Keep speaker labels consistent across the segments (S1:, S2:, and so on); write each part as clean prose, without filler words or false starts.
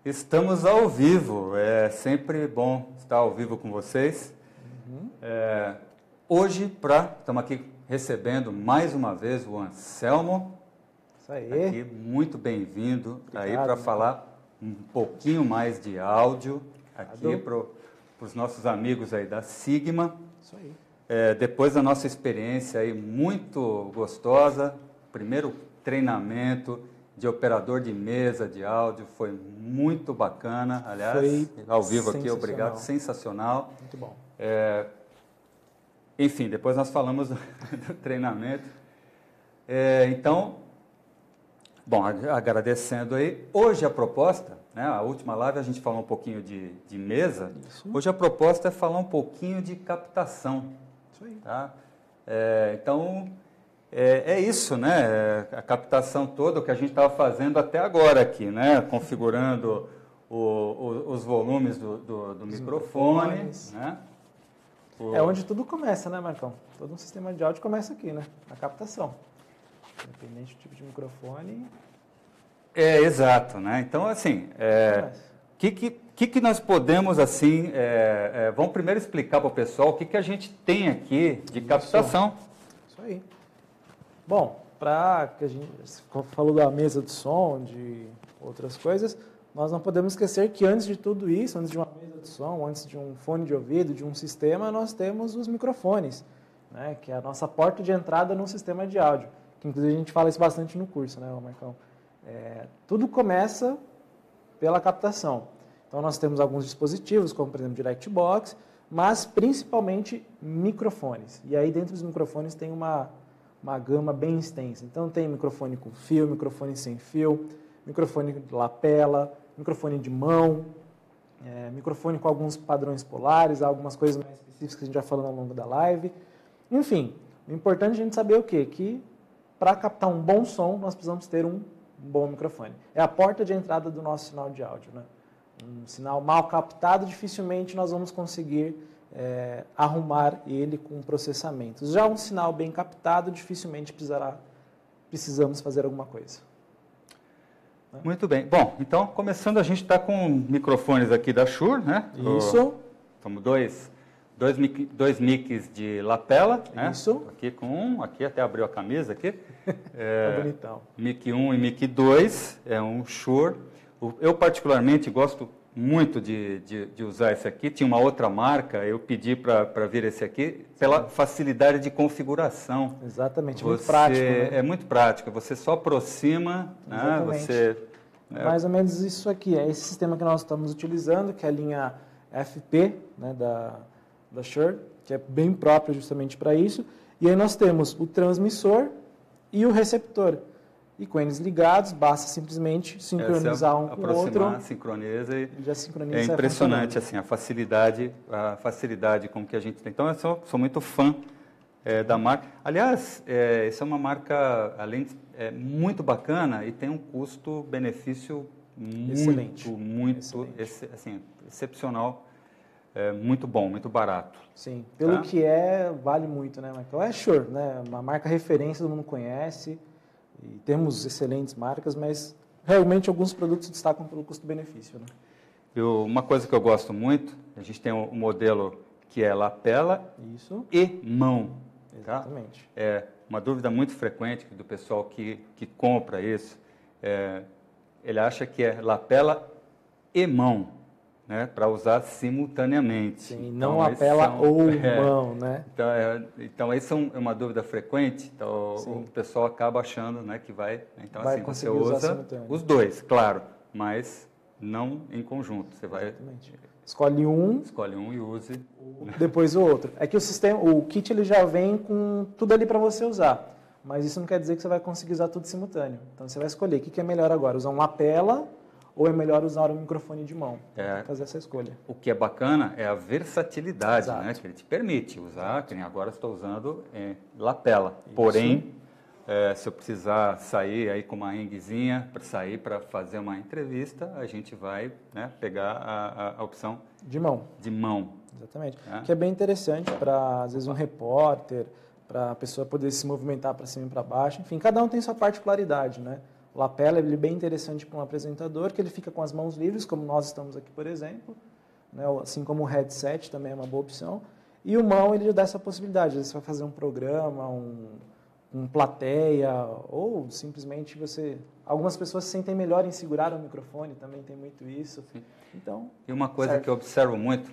S1: Estamos ao vivo, é sempre bom estar ao vivo com vocês. Hoje, estamos aqui recebendo mais uma vez o Anselmo.
S2: Isso aí.
S1: Aqui, muito bem-vindo aí para falar um pouquinho mais de áudio aqui para os nossos amigos aí da Sigma.
S2: Isso aí.
S1: Depois da nossa experiência aí muito gostosa, primeiro treinamento de operador de mesa de áudio, foi muito bacana, aliás, ao vivo aqui, obrigado, sensacional.
S2: Muito bom.
S1: Enfim, depois nós falamos do treinamento. Então, bom, agradecendo aí, hoje a proposta, né, a última live a gente falou um pouquinho de mesa,
S2: Isso.
S1: Hoje a proposta é falar um pouquinho de captação.
S2: Isso aí.
S1: Tá? Então, é isso, né? A captação toda, o que a gente estava fazendo até agora aqui, né? Configurando os volumes do microfone, né?
S2: Onde tudo começa, né, Marcão? Todo um sistema de áudio começa aqui, né? Na captação. Independente do tipo de microfone.
S1: Exato, né? Então, assim, que nós podemos, assim, vamos primeiro explicar para o pessoal o que a gente tem aqui de captação.
S2: Isso aí. Bom, para que a gente falou da mesa de som, de outras coisas, nós não podemos esquecer que antes de tudo isso, antes de uma mesa de som, antes de um fone de ouvido, de um sistema, nós temos os microfones, né, que é a nossa porta de entrada no sistema de áudio, que inclusive a gente fala isso bastante no curso, né, Marcão? Tudo começa pela captação. Então nós temos alguns dispositivos, como por exemplo DirectBox, mas principalmente microfones. E aí dentro dos microfones tem uma gama bem extensa. Então tem microfone com fio, microfone sem fio, microfone de lapela, microfone de mão, microfone com alguns padrões polares, algumas coisas mais específicas que a gente já falou ao longo da live. Enfim, o importante é a gente saber o quê? Que para captar um bom som, nós precisamos ter um bom microfone. É a porta de entrada do nosso sinal de áudio, né? Um sinal mal captado, dificilmente nós vamos conseguir arrumar ele com processamentos. Já um sinal bem captado, dificilmente precisamos fazer alguma coisa.
S1: Muito bem. Bom, então, começando, a gente está com microfones aqui da Shure, né?
S2: Isso.
S1: Estamos dois mics de lapela, né?
S2: Isso.
S1: Aqui com aqui até abriu a camisa aqui.
S2: Tá bonitão.
S1: Mic 1 e mic 2, é um Shure. Eu particularmente gosto muito de usar esse aqui. Tinha uma outra marca, eu pedi para vir esse aqui, pela facilidade de configuração.
S2: Exatamente, muito prático. Né?
S1: É muito prático, você só aproxima, né?
S2: Mais ou menos isso aqui, é esse sistema que nós estamos utilizando, que é a linha FP, né, da Shure, que é bem própria justamente para isso. E aí nós temos o transmissor e o receptor. E com eles ligados, basta simplesmente sincronizar um com o outro.
S1: Sincroniza e
S2: já sincroniza.
S1: É impressionante assim, a facilidade com que a gente tem. Então, eu sou muito fã da marca. Aliás, essa é uma marca, além de muito bacana e tem um custo-benefício muito excepcional. Muito bom, muito barato.
S2: Sim, pelo que vale muito, né, Michael? É Shure, né? Uma marca referência, todo mundo conhece. E temos excelentes marcas, mas realmente alguns produtos se destacam pelo custo-benefício. Né?
S1: Uma coisa que eu gosto muito, a gente tem um modelo que é lapela e mão.
S2: Exatamente.
S1: Tá? É uma dúvida muito frequente do pessoal que compra isso. Ele acha que é lapela e mão, né, para usar simultaneamente.
S2: Sim, não lapela ou mão, né?
S1: Então, essa é uma dúvida frequente, então o pessoal acaba achando, né, que vai... Então,
S2: vai
S1: assim, você usa os dois, claro, mas não em conjunto. Você vai...
S2: Exatamente. Escolhe um
S1: e use.
S2: Depois o outro. É que o kit ele já vem com tudo ali para você usar, mas isso não quer dizer que você vai conseguir usar tudo simultâneo. Então, você vai escolher o que é melhor agora, usar um lapela ou é melhor usar um microfone de mão? Fazer essa escolha.
S1: O que é bacana é a versatilidade, né, que ele te permite usar, que nem agora estou usando lapela. Isso. Porém, se eu precisar sair aí com uma ringuezinha para sair para fazer uma entrevista, a gente vai, né, pegar a opção
S2: de mão. Exatamente. Que é bem interessante para, às vezes, um repórter, para a pessoa poder se movimentar para cima e para baixo. Enfim, cada um tem sua particularidade, né? O lapela ele é bem interessante para um apresentador, que ele fica com as mãos livres, como nós estamos aqui, por exemplo, né? Assim como o headset também é uma boa opção. E o mão ele dá essa possibilidade, às vezes você vai fazer um programa, um plateia, ou simplesmente você... Algumas pessoas se sentem melhor em segurar o microfone, também tem muito isso.
S1: Sim.
S2: Então,
S1: e uma coisa que eu observo muito...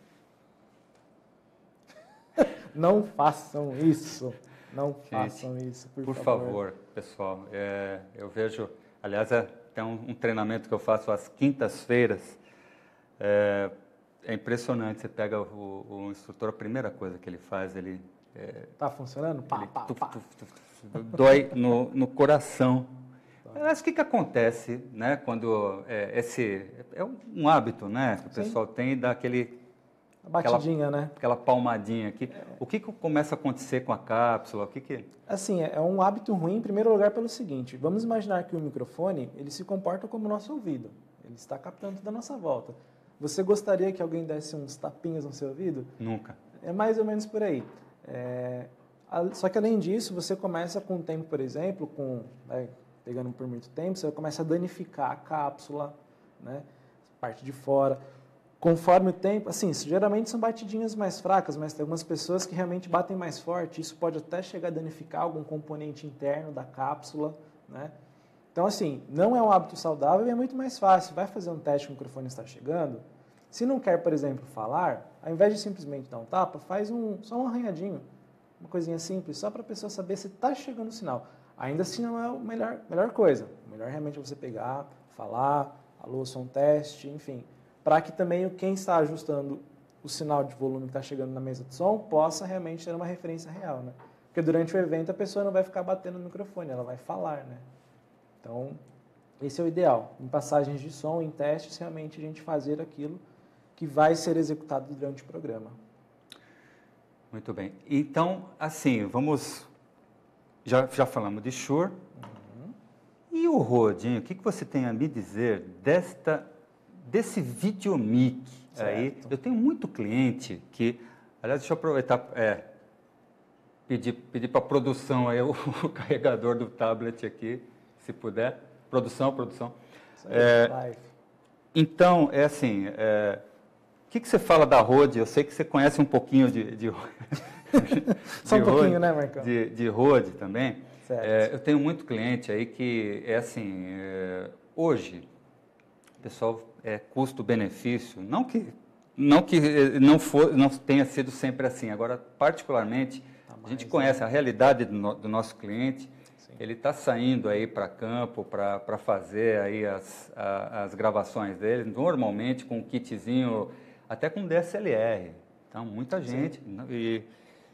S2: Não façam isso. Não
S1: Gente,
S2: façam isso,
S1: por favor, pessoal. Eu vejo... Aliás, tem um treinamento que eu faço às quintas-feiras. É impressionante. Você pega o instrutor, a primeira coisa que ele faz, ele...
S2: Tá funcionando? Pá, pá, pá.
S1: Dói no coração. Mas o que acontece, né, quando esse é um hábito, né, que o pessoal tem daquele
S2: a batidinha, né?
S1: Aquela palmadinha aqui. O que começa a acontecer com a cápsula?
S2: Assim, é um hábito ruim, em primeiro lugar, pelo seguinte. Vamos imaginar que o microfone, ele se comporta como o nosso ouvido. Ele está captando tudo à nossa volta. Você gostaria que alguém desse uns tapinhas no seu ouvido?
S1: Nunca.
S2: É mais ou menos por aí. Só que, além disso, você começa com o tempo, por exemplo, pegando por muito tempo, você começa a danificar a cápsula, né? Parte de fora. Conforme o tempo, assim, geralmente são batidinhas mais fracas, mas tem algumas pessoas que realmente batem mais forte, isso pode até chegar a danificar algum componente interno da cápsula, né? Então, assim, não é um hábito saudável e é muito mais fácil. Vai fazer um teste que o microfone está chegando. Se não quer, por exemplo, falar, ao invés de simplesmente dar um tapa, faz só um arranhadinho, uma coisinha simples, só para a pessoa saber se está chegando o sinal. Ainda assim não é a melhor coisa. O melhor realmente é você pegar, falar, alô, som teste, enfim, para que também quem está ajustando o sinal de volume que está chegando na mesa de som possa realmente ter uma referência real, né? Porque durante o evento a pessoa não vai ficar batendo no microfone, ela vai falar, né? Então, esse é o ideal. Em passagens de som, em testes, realmente a gente fazer aquilo que vai ser executado durante o programa.
S1: Muito bem. Então, assim, vamos... Já falamos de Shure. Uhum. E o Rode, o que você tem a me dizer desse Videomic aí? Eu tenho muito cliente que... Aliás, deixa eu aproveitar... pedir para a produção aí o carregador do tablet aqui, se puder. Produção.
S2: Isso aí, live.
S1: Então, assim... o que você fala da Rode? Eu sei que você conhece um pouquinho de
S2: Só um pouquinho, né, Marcão?
S1: De Rode também.
S2: Certo.
S1: Eu tenho muito cliente aí que hoje, pessoal, custo-benefício, não que não tenha sido sempre assim. Agora, particularmente, a gente conhece a realidade do nosso cliente. Sim. Ele está saindo aí para campo para fazer aí as gravações dele, normalmente com um kitzinho, até com DSLR. Então, muita gente. E,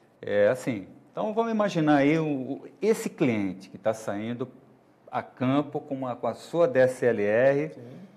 S1: então, vamos imaginar aí esse cliente que está saindo a campo com a sua DSLR.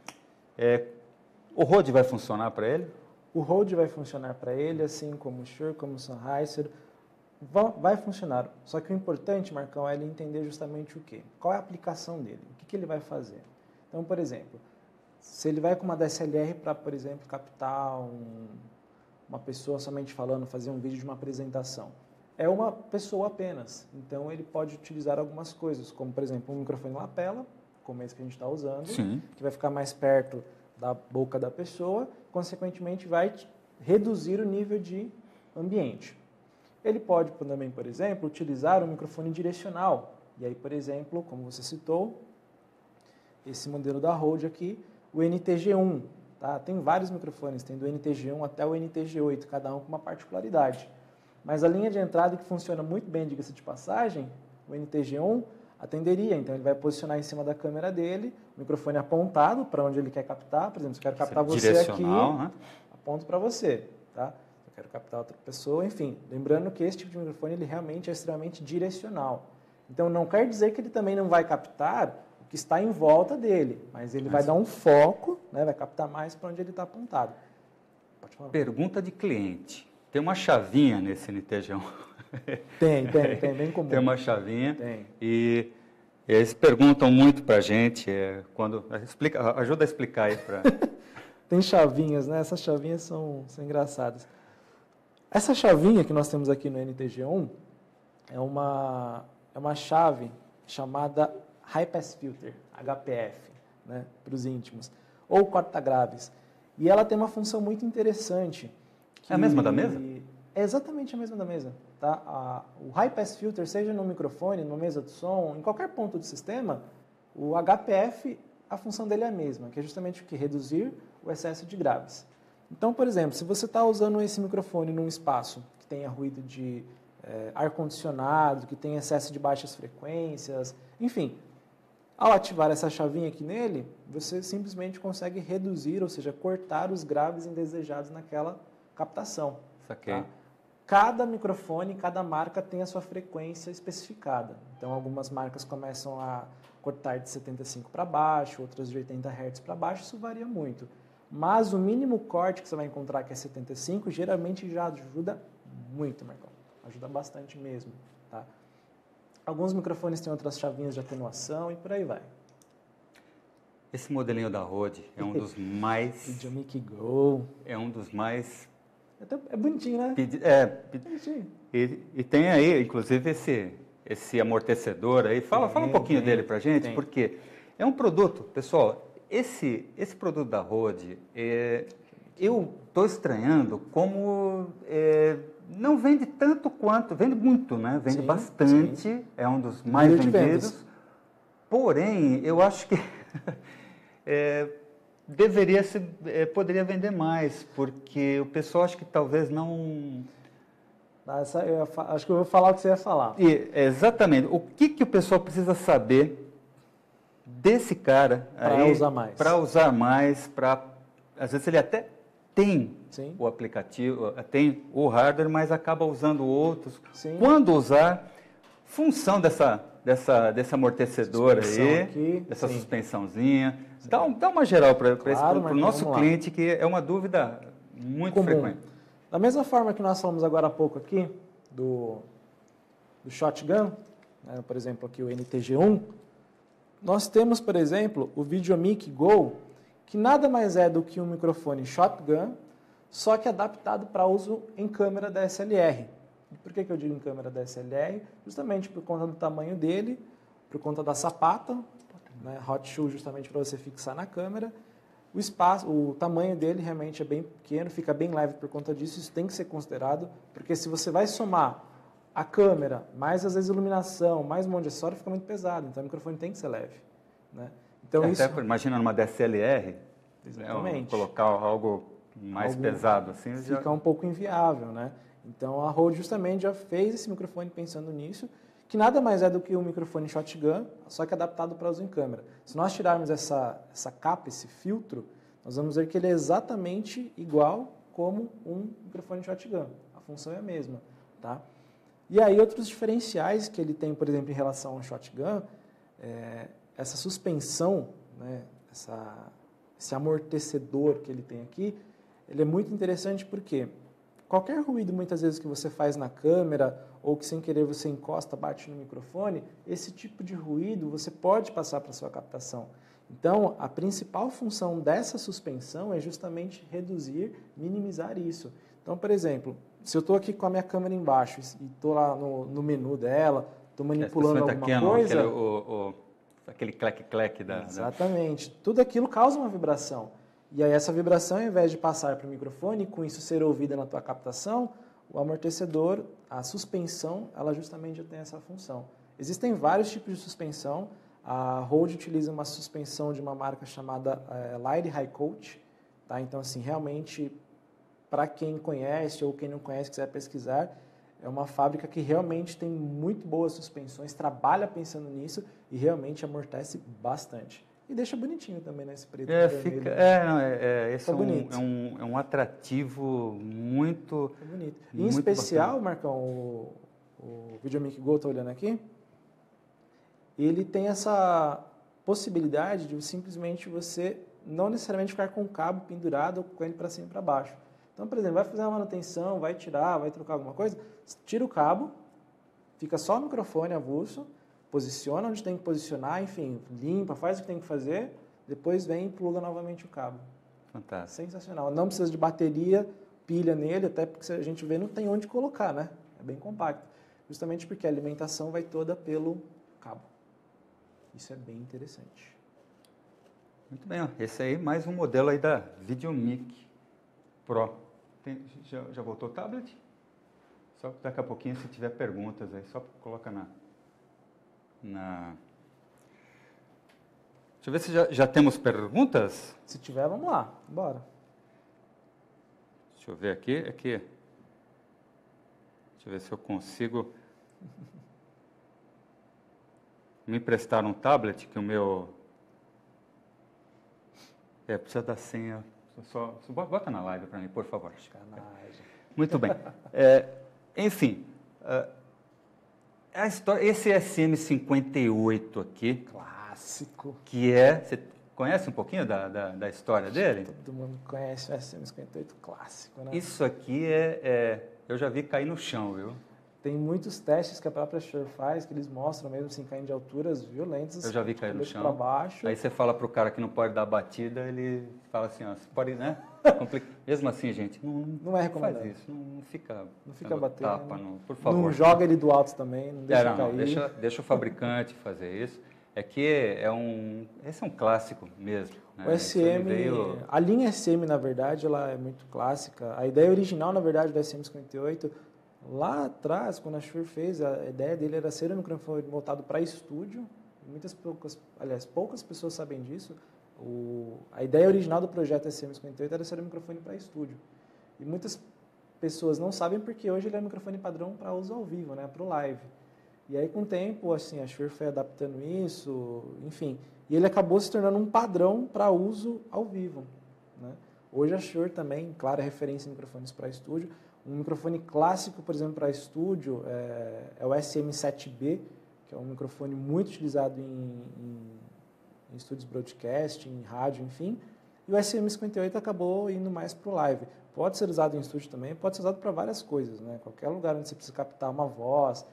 S1: O Rode vai funcionar para ele?
S2: O Rode vai funcionar para ele, assim como o Shure, como o Sennheiser. Vai funcionar. Só que o importante, Marcão, é ele entender justamente o quê? Qual é a aplicação dele? O que ele vai fazer? Então, por exemplo, se ele vai com uma DSLR para, por exemplo, captar uma pessoa somente falando, fazer um vídeo de uma apresentação, é uma pessoa apenas. Então, ele pode utilizar algumas coisas, como, por exemplo, um microfone lapela, como esse que a gente está usando,
S1: Sim.
S2: Que vai ficar mais perto da boca da pessoa, consequentemente vai reduzir o nível de ambiente. Ele pode também, por exemplo, utilizar um microfone direcional. E aí, por exemplo, como você citou, esse modelo da Rode aqui, o NTG1. Tá? Tem vários microfones, tem do NTG1 até o NTG8, cada um com uma particularidade. Mas a linha de entrada que funciona muito bem, diga-se de passagem, o NTG1 atenderia. Então, ele vai posicionar em cima da câmera dele, o microfone apontado para onde ele quer captar. Por exemplo, se eu quero captar você aqui, né? Aponto para você. Tá? Eu quero captar outra pessoa, enfim. Lembrando que esse tipo de microfone ele realmente é extremamente direcional. Então, não quer dizer que ele também não vai captar o que está em volta dele, mas ele vai dar um foco, né? Vai captar mais para onde ele está apontado. Pode falar.
S1: Pergunta de cliente. Tem uma chavinha nesse NTG1?
S2: Tem, bem comum.
S1: Tem uma chavinha.
S2: Tem.
S1: E eles perguntam muito para a gente, ajuda a explicar aí para...
S2: Tem chavinhas, né? Essas chavinhas são engraçadas. Essa chavinha que nós temos aqui no NTG1 é uma chave chamada High Pass Filter, HPF, né, para os íntimos, ou corta-graves. E ela tem uma função muito interessante.
S1: É a mesma da mesa?
S2: É exatamente a mesma da mesa. Tá? O High Pass Filter, seja no microfone, numa mesa de som, em qualquer ponto do sistema, o HPF, a função dele é a mesma, que é justamente o que? Reduzir o excesso de graves. Então, por exemplo, se você está usando esse microfone num espaço que tenha ruído de ar-condicionado, que tenha excesso de baixas frequências, enfim, ao ativar essa chavinha aqui nele, você simplesmente consegue reduzir, ou seja, cortar os graves indesejados naquela captação.
S1: Saquei.
S2: Tá? Cada microfone, cada marca tem a sua frequência especificada. Então, algumas marcas começam a cortar de 75 para baixo, outras de 80 Hz para baixo, isso varia muito. Mas o mínimo corte que você vai encontrar, que é 75, geralmente já ajuda muito, Marcão. Ajuda bastante mesmo. Tá? Alguns microfones têm outras chavinhas de atenuação e por aí vai.
S1: Esse modelinho da Rode é um dos mais...
S2: Videomic Go.
S1: É um dos mais...
S2: É bonitinho, né?
S1: Bonitinho. E tem aí, inclusive, esse amortecedor aí. Fala um pouquinho dele pra gente, porque é um produto, pessoal, esse produto da Rode, eu estou estranhando como não vende tanto quanto, vende muito, né? Vende bastante, é um dos mais vendidos. Porém, eu acho que poderia vender mais, porque o pessoal acho que talvez não...
S2: Acho que eu vou falar o que você ia falar.
S1: Exatamente. O que o pessoal precisa saber desse cara
S2: para usar mais?
S1: Para usar mais, às vezes ele até tem o aplicativo, tem o hardware, mas acaba usando outros.
S2: Sim.
S1: Quando usar, função desse amortecedor aí, dessa suspensãozinha. Dá uma geral para o nosso cliente, que é uma dúvida muito
S2: comum.
S1: Frequente.
S2: Da mesma forma que nós falamos agora há pouco aqui, do Shotgun, né, por exemplo, aqui o NTG1, nós temos, por exemplo, o Videomic Go, que nada mais é do que um microfone Shotgun, só que adaptado para uso em câmera DSLR. Por que eu digo em câmera DSLR? Justamente por conta do tamanho dele, por conta da sapata, né, hot shoe justamente para você fixar na câmera. O tamanho dele realmente é bem pequeno, fica bem leve por conta disso, isso tem que ser considerado, porque se você vai somar a câmera, mais às vezes iluminação, mais um monte de acessório, fica muito pesado, então o microfone tem que ser leve. Né? Então, isso...
S1: Até imagina numa DSLR,
S2: exatamente.
S1: Colocar algo mais pesado assim.
S2: Fica um pouco inviável, né? Então a Rode justamente já fez esse microfone pensando nisso, que nada mais é do que um microfone shotgun, só que adaptado para uso em câmera. Se nós tirarmos essa capa, esse filtro, nós vamos ver que ele é exatamente igual como um microfone shotgun. A função é a mesma, tá? E aí outros diferenciais que ele tem, por exemplo, em relação ao shotgun, essa suspensão, né, esse amortecedor que ele tem aqui, ele é muito interessante porque qualquer ruído, muitas vezes, que você faz na câmera ou que sem querer você encosta, bate no microfone, esse tipo de ruído você pode passar para a sua captação. Então, a principal função dessa suspensão é justamente reduzir, minimizar isso. Então, por exemplo, se eu estou aqui com a minha câmera embaixo e estou lá no menu dela, estou manipulando alguma coisa...
S1: Aquele clec-clec da...
S2: Exatamente. Tudo aquilo causa uma vibração. E aí essa vibração, ao invés de passar para o microfone e com isso ser ouvida na tua captação, o amortecedor, a suspensão, ela justamente já tem essa função. Existem vários tipos de suspensão. A Rode utiliza uma suspensão de uma marca chamada Light High Coat. Tá? Então, assim, realmente, para quem conhece ou quem não conhece, quiser pesquisar, é uma fábrica que realmente tem muito boas suspensões, trabalha pensando nisso e realmente amortece bastante. E deixa bonitinho também, né? Esse preto vermelho.
S1: Esse é um atrativo muito...
S2: É bonito. Em especial, bacana. Marcão, o Videomic Go, estou olhando aqui, ele tem essa possibilidade de simplesmente você não necessariamente ficar com o cabo pendurado ou com ele para cima e para baixo. Então, por exemplo, vai fazer uma manutenção, vai tirar, vai trocar alguma coisa, tira o cabo, fica só o microfone avulso, posiciona onde tem que posicionar, enfim, limpa, faz o que tem que fazer, depois vem e pluga novamente o cabo.
S1: Fantástico.
S2: Sensacional. Não precisa de bateria, pilha nele, até porque a gente vê não tem onde colocar, né? É bem compacto. Justamente porque a alimentação vai toda pelo cabo. Isso é bem interessante.
S1: Muito bem, ó. Esse aí, mais um modelo aí da VideoMic Pro. Já voltou o tablet? Só daqui a pouquinho, se tiver perguntas aí, só coloca na... Deixa eu ver se já temos perguntas.
S2: Se tiver, vamos lá, bora.
S1: Deixa eu ver aqui. Deixa eu ver se eu consigo me emprestar um tablet, que o meu... precisa da senha. Só bota na live para mim, por favor.
S2: Canagem.
S1: Muito bem. Enfim, a história, esse SM58 aqui...
S2: Clássico.
S1: Que é... Você conhece um pouquinho da história dele?
S2: Todo mundo conhece o SM58 clássico, né?
S1: Isso aqui eu já vi cair no chão, viu?
S2: Tem muitos testes que a própria Shure faz, que eles mostram mesmo assim, caindo de alturas violentas.
S1: Eu já vi cair no chão.
S2: Para baixo.
S1: Aí você fala pro cara que não pode dar batida, ele fala assim, ó, você pode, né? Mesmo assim, gente,
S2: não é recomendado.
S1: Faz isso, não fica
S2: batendo.
S1: Tapa, por favor.
S2: Não joga ele do alto também, não deixa cair.
S1: Deixa o fabricante fazer isso. Esse é um clássico mesmo. Né?
S2: O SM, a linha SM, na verdade, ela é muito clássica. A ideia original, na verdade, do SM58, lá atrás, quando a Shure fez, a ideia dele era ser um microfone voltado para estúdio. Poucas pessoas sabem disso. A ideia original do projeto SM58 era ser um microfone para estúdio. E muitas pessoas não sabem porque hoje ele é um microfone padrão para uso ao vivo, né, para o live. E aí, com o tempo, assim, a Shure foi adaptando isso, enfim. E ele acabou se tornando um padrão para uso ao vivo, né? Hoje a Shure também, claro, é referência em microfones para estúdio. Um microfone clássico, por exemplo, para estúdio é o SM7B, que é um microfone muito utilizado em estúdios broadcast, em rádio, enfim. E o SM58 acabou indo mais para o live. Pode ser usado em estúdio também, pode ser usado para várias coisas, né? Qualquer lugar onde você precisa captar uma voz,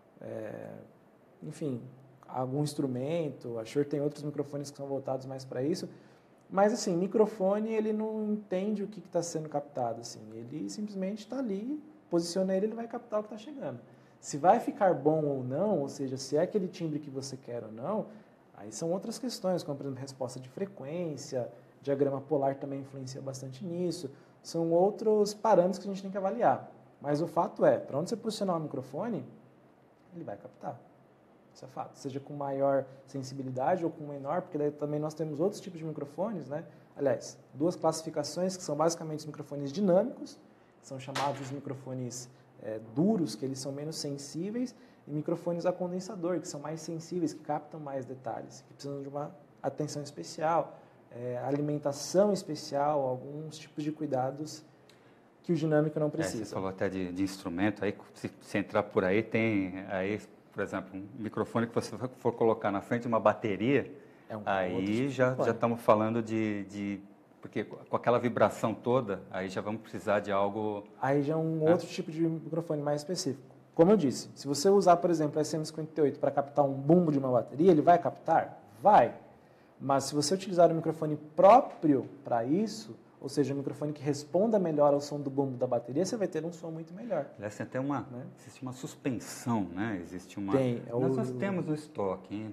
S2: enfim, algum instrumento. A Shure tem outros microfones que são voltados mais para isso. Mas, assim, microfone, ele não entende o que está sendo captado. Assim. Ele simplesmente está ali, posiciona ele vai captar o que está chegando. Se vai ficar bom ou não, ou seja, se é aquele timbre que você quer ou não, aí são outras questões, como, por exemplo, resposta de frequência, diagrama polar também influencia bastante nisso. São outros parâmetros que a gente tem que avaliar. Mas o fato é, para onde você posicionar o microfone, ele vai captar. Isso é fato. Seja com maior sensibilidade ou com menor, porque daí também nós temos outros tipos de microfones, né? Aliás, duas classificações que são basicamente os microfones dinâmicos, que são chamados de microfones duros, que eles são menos sensíveis, e microfones a condensador, que são mais sensíveis, que captam mais detalhes, que precisam de uma atenção especial, alimentação especial, alguns tipos de cuidados que o dinâmico não precisa.
S1: Você falou até de instrumento, aí se entrar por aí, tem aí, por exemplo, um microfone que você for colocar na frente de uma bateria, aí já estamos falando porque com aquela vibração toda, aí já vamos precisar de algo...
S2: Aí já é um outro tipo de microfone mais específico. Como eu disse, se você usar, por exemplo, a SM58 para captar um bumbo de uma bateria, ele vai captar? Vai. Mas se você utilizar um microfone próprio para isso, ou seja, um microfone que responda melhor ao som do bumbo da bateria, você vai ter um som muito melhor.
S1: Aliás, tem até existe uma suspensão, né? Existe uma... Nós temos o estoque, hein?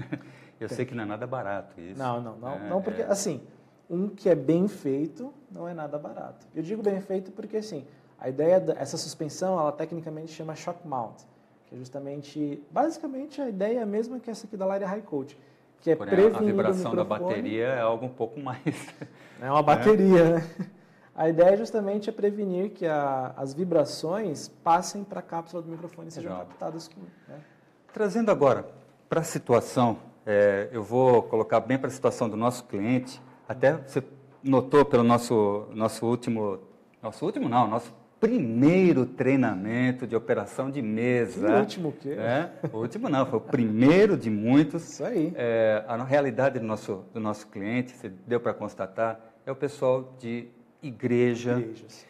S1: Eu sei que não é nada barato isso.
S2: Não, porque assim, um que é bem feito não é nada barato. Eu digo bem feito porque assim, a ideia dessa suspensão, ela tecnicamente chama shock mount, que é justamente, basicamente a ideia é a mesma que essa aqui da Lyra High Coach, que é prevenir
S1: a vibração da bateria é algo um pouco mais...
S2: É uma bateria, né? A ideia justamente é prevenir que as vibrações passem para a cápsula do microfone e sejam captadas. Né?
S1: Trazendo agora para a situação, eu vou colocar bem para a situação do nosso cliente, até você notou pelo nosso primeiro treinamento de operação de mesa.
S2: O último o quê?
S1: O último não, foi o primeiro de muitos.
S2: Isso aí.
S1: A realidade do nosso cliente, você deu para constatar, é o pessoal de igrejas.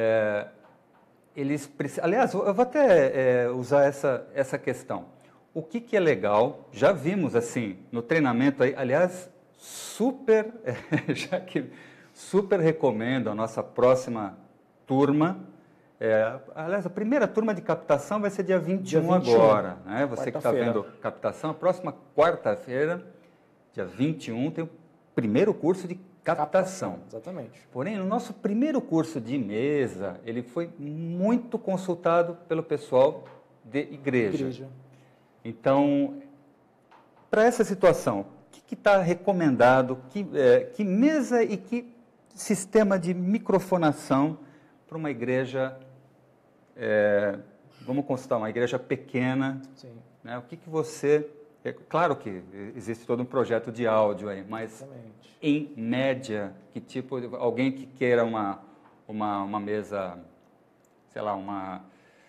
S1: Eles precisam, aliás, eu vou até usar essa questão. O que é legal, já vimos assim, no treinamento aí, aliás, super recomendo a nossa próxima turma, Aliás, a primeira turma de captação vai ser dia 21
S2: Dia 21,
S1: agora. Né? Você que está vendo captação, a próxima quarta-feira, dia 21, tem o primeiro curso de captação.
S2: Exatamente.
S1: Porém, no nosso primeiro curso de mesa, ele foi muito consultado pelo pessoal de igreja. Então, para essa situação, o que está recomendado? Que mesa e que sistema de microfonação para uma igreja, vamos consultar uma igreja pequena?
S2: Sim.
S1: Né? O que você... claro que existe todo um projeto de áudio aí, mas
S2: Exatamente.
S1: Em média, que tipo, alguém que queira uma mesa, sei lá, uma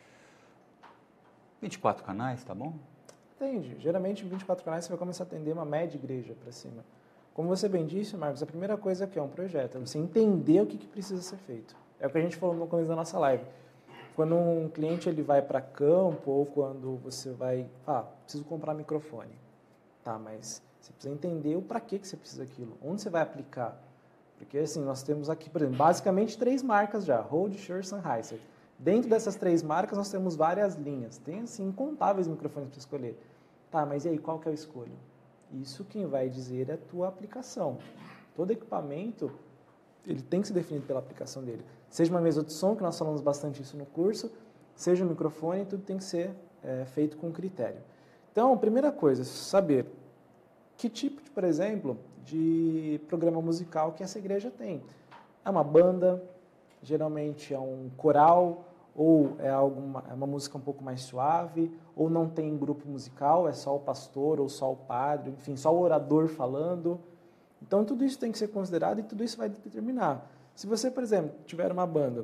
S1: 24 canais, tá bom?
S2: Entende. Geralmente, em 24 canais, você vai começar a atender uma média igreja para cima. Como você bem disse, Marcos, a primeira coisa que é um projeto, é você entender o que precisa ser feito. É o que a gente falou no começo da nossa live. Quando um cliente ele vai para campo ou quando você vai, preciso comprar microfone. Tá, mas você precisa entender o para que você precisa daquilo, onde você vai aplicar. Porque assim, nós temos aqui, por exemplo, basicamente 3 marcas já, Rode, Shure, Sennheiser. Dentro dessas 3 marcas nós temos várias linhas, tem assim incontáveis microfones para escolher. Tá, mas e aí, qual que eu escolho? Isso quem vai dizer é a tua aplicação. Todo equipamento, ele tem que ser definido pela aplicação dele. Seja uma mesa de som, que nós falamos bastante isso no curso, seja um microfone, tudo tem que ser feito com critério. Então, a primeira coisa, saber que tipo, por exemplo, de programa musical que essa igreja tem. É uma banda, geralmente é um coral, ou é uma música um pouco mais suave, ou não tem grupo musical, é só o pastor ou só o padre, enfim, só o orador falando. Então, tudo isso tem que ser considerado e tudo isso vai determinar. Se você, por exemplo, tiver uma banda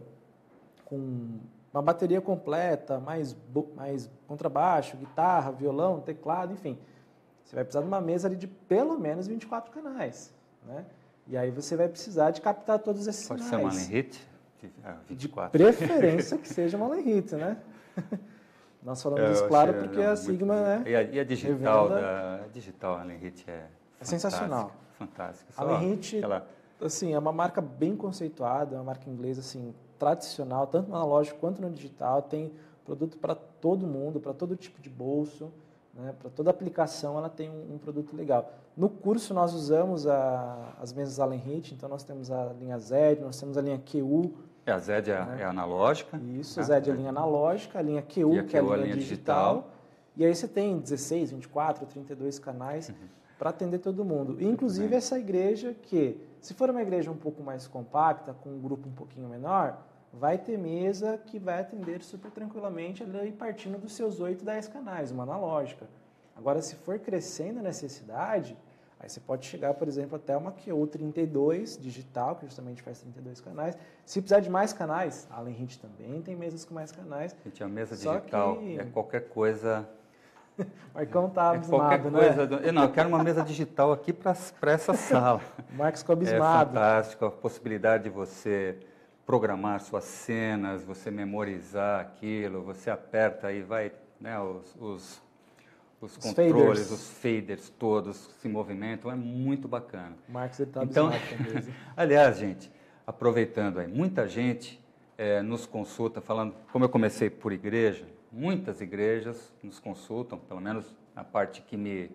S2: com uma bateria completa, mais contrabaixo, guitarra, violão, teclado, enfim, você vai precisar de uma mesa ali de pelo menos 24 canais, né? E aí você vai precisar de captar todos esses sinais.
S1: Pode ser uma Lenhit? 24.
S2: De preferência que seja uma Lenhit, né? Nós falamos isso, claro, porque a Sigma, né?
S1: E a digital, a Lenhit é
S2: sensacional.
S1: Fantástica.
S2: A Lenhit, assim, é uma marca bem conceituada, é uma marca inglesa, assim, tradicional, tanto no analógico quanto no digital, tem produto para todo mundo, para todo tipo de bolso, né? Para toda aplicação ela tem um produto legal. No curso nós usamos as mesas Lenhit, então nós temos a linha Z, nós temos a linha QU.
S1: A Z é analógica.
S2: Isso, a Z é a linha analógica, a linha QU, que é a linha digital. E aí você tem 16, 24, 32 canais para atender todo mundo. Inclusive essa igreja que, se for uma igreja um pouco mais compacta, com um grupo um pouquinho menor, vai ter mesa que vai atender super tranquilamente ali partindo dos seus 8, 10 canais, uma analógica. Agora, se for crescendo a necessidade, aí você pode chegar, por exemplo, até uma QU 32 digital, que justamente faz 32 canais. Se precisar de mais canais, a Lenhit também tem mesas com mais canais.
S1: Gente, a mesa digital é qualquer coisa...
S2: Marcão tá abismado, né?
S1: Eu quero uma mesa digital aqui para essa sala.
S2: Marcos ficou abismado.
S1: É fantástico a possibilidade de você programar suas cenas, você memorizar aquilo, você aperta e vai, né, os controles, os faders todos se movimentam, é muito bacana.
S2: O Marcos está abismado também.
S1: Aliás, gente, aproveitando aí, muita gente nos consulta, falando, como eu comecei por igreja, muitas igrejas nos consultam, pelo menos a parte que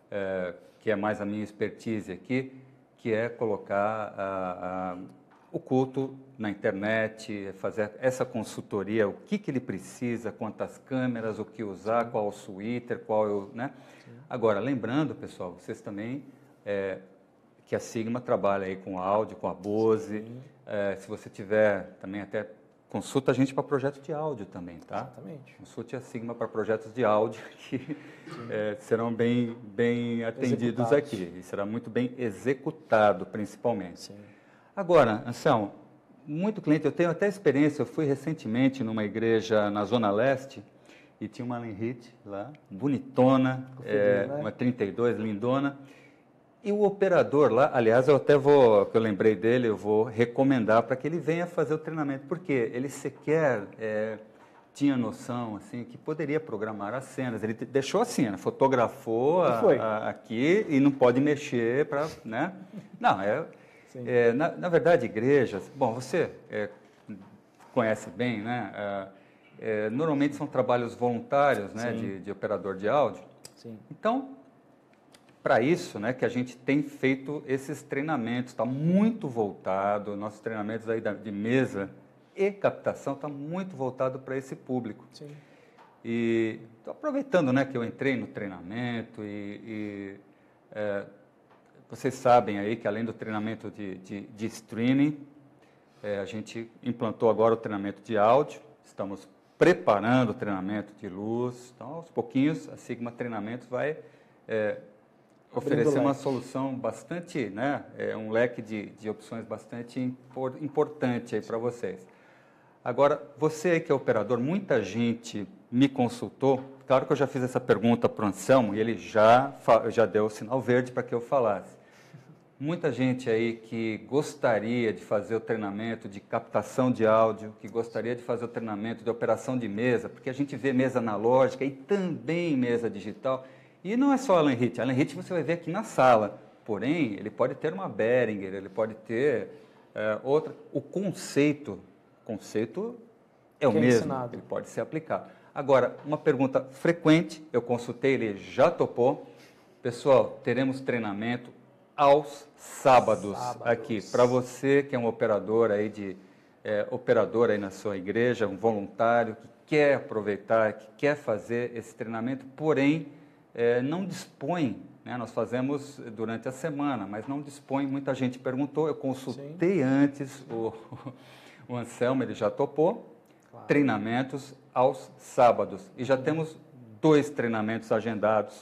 S1: é mais a minha expertise aqui, que é colocar o culto na internet, fazer essa consultoria, o que ele precisa, quantas câmeras, o que usar, qual o switcher, né? Agora, lembrando, pessoal, vocês também, que a Sigma trabalha aí com áudio, com a Bose, se você tiver também até, consulta a gente para projetos de áudio também, tá?
S2: Exatamente.
S1: Consulte a Sigma para projetos de áudio que serão bem atendidos aqui, e será muito bem executado, principalmente.
S2: Sim.
S1: Agora, Anselmo, muito cliente, eu tenho até experiência, eu fui recentemente numa igreja na Zona Leste e tinha uma Lenhit lá, bonitona, uma 32, lindona, e o operador lá, aliás, que eu lembrei dele, eu vou recomendar para que ele venha fazer o treinamento, porque ele sequer tinha noção, assim, que poderia programar as cenas, ele deixou a cena, fotografou aqui e não pode mexer para, né? Não, na verdade, igrejas... Bom, você conhece bem, né? Normalmente são trabalhos voluntários, né, de operador de áudio.
S2: Sim.
S1: Então, para isso, né, que a gente tem feito esses treinamentos, está muito voltado, nossos treinamentos aí de mesa e captação está muito voltado para esse público.
S2: Sim.
S1: E estou aproveitando, né, que eu entrei no treinamento vocês sabem aí que além do treinamento de streaming, a gente implantou agora o treinamento de áudio, estamos preparando o treinamento de luz, então aos pouquinhos a Sigma Treinamentos vai oferecer uma solução bastante, né, um leque de opções bastante importante aí para vocês. Agora, você aí que é operador, muita gente me consultou, claro que eu já fiz essa pergunta para o Anselmo e ele já deu o sinal verde para que eu falasse. Muita gente aí que gostaria de fazer o treinamento de captação de áudio, que gostaria de fazer o treinamento de operação de mesa, porque a gente vê mesa analógica e também mesa digital. E não é só Allen Hitch. Allen Hitch você vai ver aqui na sala. Porém, ele pode ter uma Behringer, ele pode ter outra. O conceito é o mesmo, ensinado. Ele pode ser aplicado. Agora, uma pergunta frequente, eu consultei, ele já topou. Pessoal, teremos treinamento aos sábados. Aqui, para você que é um operador aí operador aí na sua igreja, um voluntário que quer aproveitar, que quer fazer esse treinamento, porém não dispõe, né? Nós fazemos durante a semana, mas não dispõe, muita gente perguntou, eu consultei antes o Anselmo, ele já topou, treinamentos aos sábados, e já temos 2 treinamentos agendados,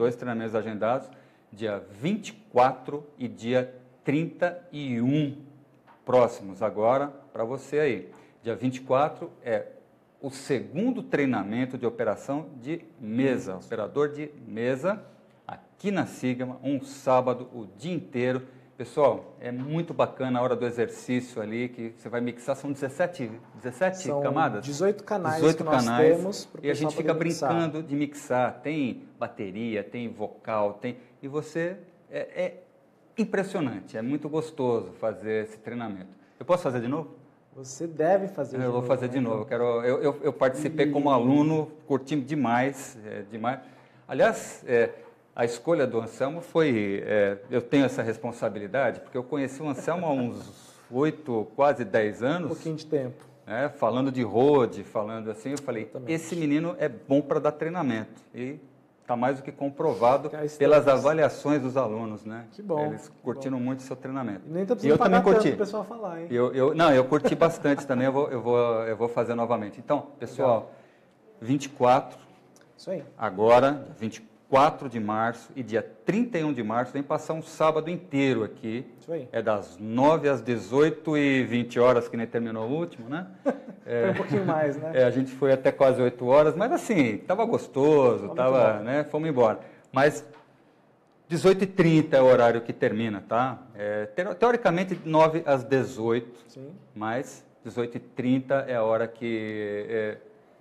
S1: dia 24 e dia 31 próximos agora para você aí. Dia 24 é o segundo treinamento de operação de mesa, operador de mesa, aqui na Sigma, um sábado, o dia inteiro. Pessoal, é muito bacana a hora do exercício ali, que você vai mixar, são 17 camadas?
S2: 18 canais 18 que nós temos.
S1: E a gente fica brincando de mixar, tem bateria, tem vocal, e você, é impressionante, é muito gostoso fazer esse treinamento. Eu posso fazer de novo?
S2: Você deve fazer de novo.
S1: Eu vou fazer de novo. Eu participei como aluno, curti demais. Aliás, a escolha do Anselmo foi... eu tenho essa responsabilidade, porque eu conheci o Anselmo há uns 8, quase 10 anos.
S2: Um pouquinho de tempo.
S1: Falando de road, falando assim, eu falei, esse menino é bom para dar treinamento. E está mais do que comprovado pelas avaliações dos alunos, né?
S2: Que bom.
S1: Eles curtiram muito o seu treinamento.
S2: E nem tá precisando pagar tanto para o pessoal falar, hein?
S1: Eu curti bastante também, eu vou fazer novamente. Então, pessoal, 24,
S2: isso aí.
S1: Agora, 24 de março e dia 31 de março, vem passar um sábado inteiro aqui.
S2: Isso aí.
S1: É das 9 às 18h20, que nem terminou o último, né?
S2: Foi um pouquinho mais, né?
S1: A gente foi até quase 8 horas, mas assim, estava gostoso, fomos embora. Mas 18h30 é o horário que termina, tá? Teoricamente, 9 às 18,
S2: sim.
S1: Mas 18h30 é a hora que...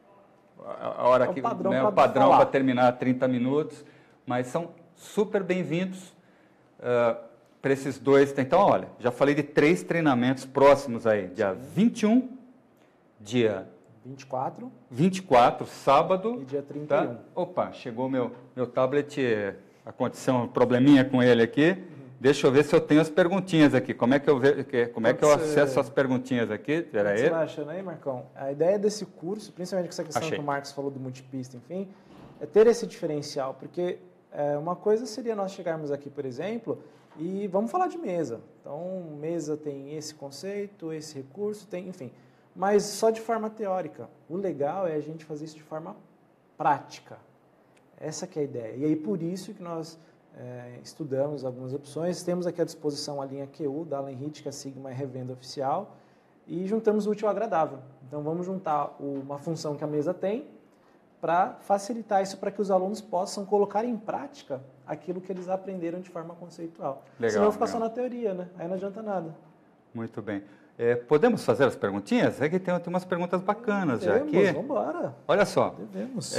S1: o padrão para terminar 30 minutos, mas são super bem-vindos para esses 2. Então, olha, já falei de 3 treinamentos próximos aí, dia 21, dia 24, sábado.
S2: E dia 31.
S1: Tá? Opa, chegou meu tablet, aconteceu um probleminha com ele aqui. Deixa eu ver se eu tenho as perguntinhas aqui. Como é que eu acesso as perguntinhas aqui? Espera aí.
S2: O que você vai achando aí, Marcão? A ideia desse curso, principalmente com essa questão que o Marcos falou do multipista, enfim, é ter esse diferencial, porque uma coisa seria nós chegarmos aqui, por exemplo, e vamos falar de mesa. Então, mesa tem esse conceito, esse recurso, enfim, mas só de forma teórica. O legal é a gente fazer isso de forma prática. Essa que é a ideia. E aí, por isso que nós... estudamos algumas opções, temos aqui à disposição a linha QU da Allen Hitch, que a Sigma é revenda oficial, e juntamos o útil ao agradável. Então vamos juntar uma função que a mesa tem para facilitar isso, para que os alunos possam colocar em prática aquilo que eles aprenderam de forma conceitual.
S1: Legal,
S2: senão fica só na teoria, né? Aí não adianta nada.
S1: Muito bem. Podemos fazer as perguntinhas? É que tem umas perguntas bacanas já aqui.
S2: Vamos embora.
S1: Olha só.
S2: Devemos.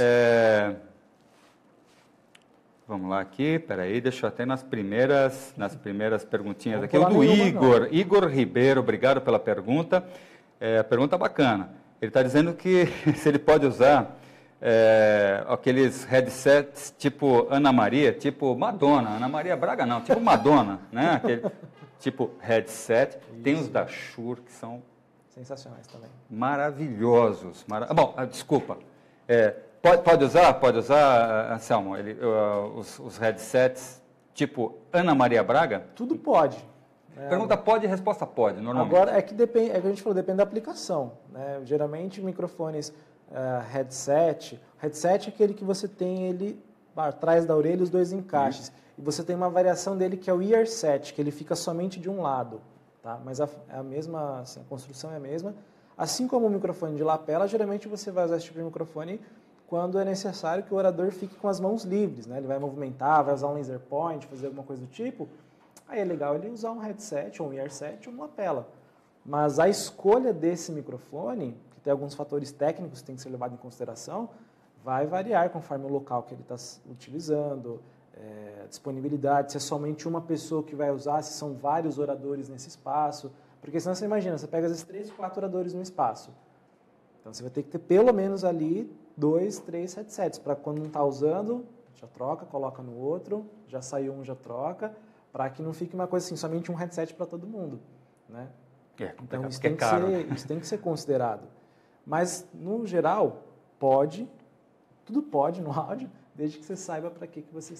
S1: Vamos lá aqui, peraí, deixa eu até nas primeiras perguntinhas aqui. O do Igor Ribeiro, obrigado pela pergunta. Pergunta bacana. Ele está dizendo que se ele pode usar aqueles headsets tipo Ana Maria, tipo Madonna. Ana Maria Braga não, tipo Madonna, né? Aquele tipo headset. Isso. Tem os da Shure que são
S2: sensacionais também.
S1: Maravilhosos. Bom, desculpa. Pode usar, Anselmo, os headsets tipo Ana Maria Braga?
S2: Tudo pode.
S1: Pergunta pode e resposta pode, normalmente.
S2: Agora, depende, é que a gente falou, depende da aplicação. Né? Geralmente, microfones headset é aquele que você tem ele atrás da orelha, os dois encaixes. E você tem uma variação dele que é o earset, que ele fica somente de um lado. Tá? Mas é a mesma, assim, a construção é a mesma. Assim como o microfone de lapela, geralmente você vai usar esse tipo de microfone quando é necessário que o orador fique com as mãos livres. Né? Ele vai movimentar, vai usar um laser point, fazer alguma coisa do tipo. Aí é legal ele usar um headset, ou um earset, ou uma lapela. Mas a escolha desse microfone, que tem alguns fatores técnicos que tem que ser levado em consideração, vai variar conforme o local que ele está utilizando, disponibilidade, se é somente uma pessoa que vai usar, se são vários oradores nesse espaço. Porque senão você imagina, você pega às vezes 3, 4 oradores no espaço. Então você vai ter que ter pelo menos ali 2, 3 headsets, para quando não está usando, já troca, coloca no outro, já saiu um, já troca, para que não fique uma coisa assim, somente um headset para todo mundo. Né? Então isso tem que ser considerado. Mas, no geral, tudo pode no áudio, desde que você saiba para que você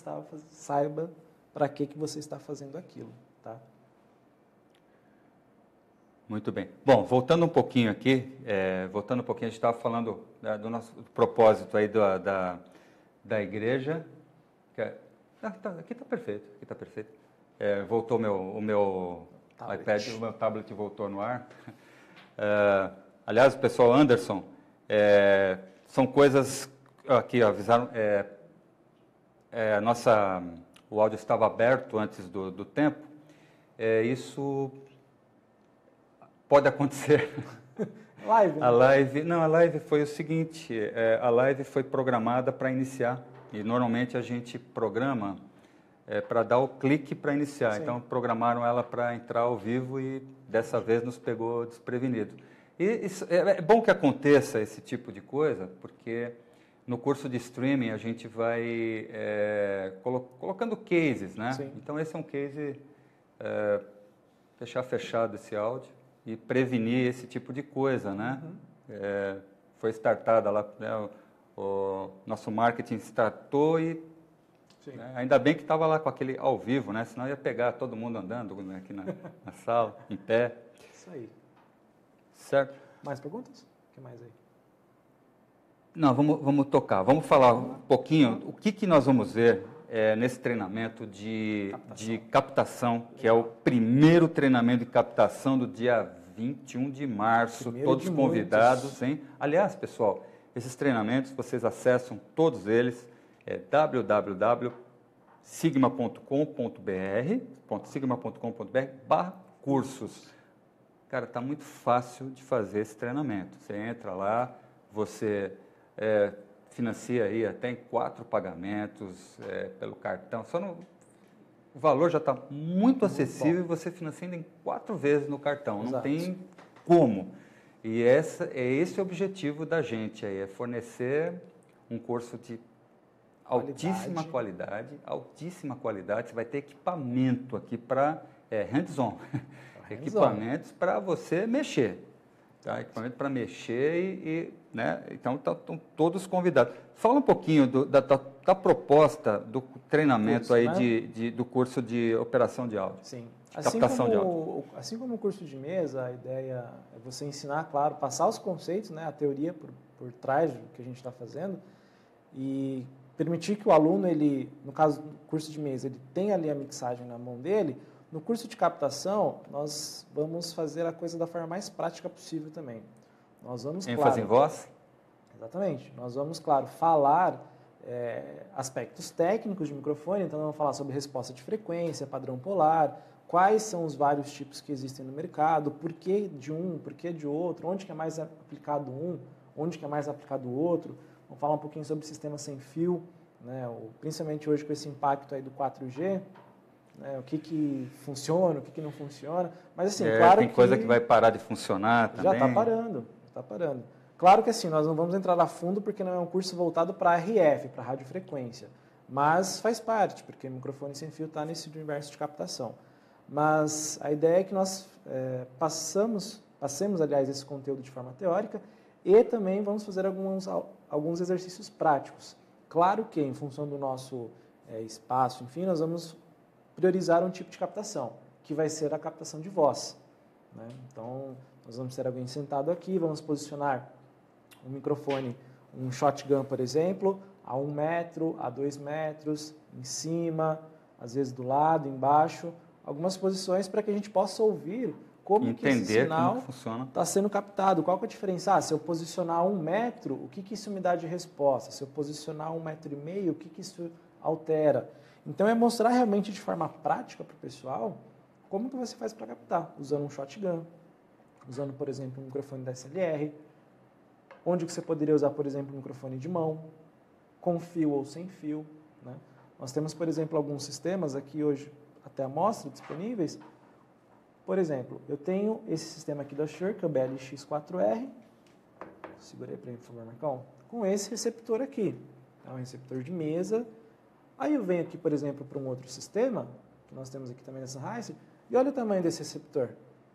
S2: está fazendo aquilo. Tá?
S1: Muito bem. Bom, voltando um pouquinho aqui, a gente estava falando do nosso propósito aí da igreja. Aqui está perfeito, voltou o meu iPad, o meu tablet voltou no ar. Aliás, o pessoal Anderson, são coisas aqui, avisaram, o áudio estava aberto antes do tempo, isso pode acontecer.
S2: Live, né?
S1: A live foi o seguinte, a live foi programada para iniciar, e normalmente a gente programa para dar o clique para iniciar. Sim. Então, programaram ela para entrar ao vivo e dessa vez nos pegou desprevenido. E isso, é bom que aconteça esse tipo de coisa, porque no curso de streaming a gente vai colocando cases, né? Sim. Então, esse é um case, deixar fechado esse áudio e prevenir esse tipo de coisa, né? Uhum. Foi startada lá, né, o nosso marketing startou e ainda bem que estava lá com aquele ao vivo, né? Senão ia pegar todo mundo andando, né, aqui na sala, em pé.
S2: Isso aí.
S1: Certo?
S2: Mais perguntas? O que mais aí?
S1: Não, vamos tocar. Vamos falar um pouquinho o que nós vamos ver nesse treinamento de captação, que é o primeiro treinamento de captação do dia 21 de março. Todos convidados, hein? Aliás, pessoal, esses treinamentos vocês acessam todos eles. www.sigma.com.br/cursos. Cara, está muito fácil de fazer esse treinamento. Você entra lá, você financia aí até em 4 pagamentos pelo cartão. O valor já está muito acessível e você financia em 4 vezes no cartão. Exato. Não tem como. E esse é o objetivo da gente aí, é fornecer um curso de altíssima qualidade. Você vai ter equipamento aqui para hands-on, equipamentos para você mexer, tá? Equipamento para mexer né? Então estão todos convidados. Fala um pouquinho da proposta do treinamento curso, aí né? do curso de operação de áudio.
S2: Sim.
S1: Captação de áudio.
S2: Assim como o curso de mesa, a ideia é você ensinar, claro, passar os conceitos, né? A teoria por trás do que a gente está fazendo e permitir que o aluno, no caso do curso de mesa, ele tenha ali a mixagem na mão dele. No curso de captação, nós vamos fazer a coisa da forma mais prática possível também. Nós vamos,
S1: ênfase em voz?
S2: Exatamente. Nós vamos, claro, falar aspectos técnicos de microfone, então vamos falar sobre resposta de frequência, padrão polar, quais são os vários tipos que existem no mercado, por que de um, por que de outro, onde que é mais aplicado um, onde que é mais aplicado o outro. Vamos falar um pouquinho sobre o sistema sem fio, né? Principalmente hoje com esse impacto aí do 4G. né? O que funciona, o que não funciona. Mas assim, claro
S1: tem coisa que vai parar de funcionar também.
S2: Já está parando. Claro que assim, nós não vamos entrar a fundo porque não é um curso voltado para RF, para radiofrequência. Mas faz parte, porque o microfone sem fio está nesse universo de captação. Mas a ideia é que nós passemos, aliás, esse conteúdo de forma teórica e também vamos fazer alguns exercícios práticos. Claro que, em função do nosso espaço, enfim, nós vamos priorizar um tipo de captação, que vai ser a captação de voz, né? Então, nós vamos ter alguém sentado aqui, vamos posicionar um microfone, um shotgun, por exemplo, a 1 metro, a 2 metros, em cima, às vezes do lado, embaixo, algumas posições para que a gente possa ouvir como que esse sinal está sendo captado. Qual que é a diferença? Se eu posicionar 1 metro, o que isso me dá de resposta? Se eu posicionar 1,5 metros, o que isso altera? Então, é mostrar realmente de forma prática para o pessoal como que você faz para captar, usando um shotgun, usando, por exemplo, um microfone da SLR, onde que você poderia usar, por exemplo, um microfone de mão, com fio ou sem fio, né? Nós temos, por exemplo, alguns sistemas aqui hoje, até a amostra, disponíveis. Por exemplo, eu tenho esse sistema aqui da Shure, que é o BLX4R. Segura aí para mim, por favor, Marcão. Com esse receptor aqui. É um receptor de mesa. Aí eu venho aqui, por exemplo, para um outro sistema, que nós temos aqui também nessa Sennheiser, e olha o tamanho desse receptor.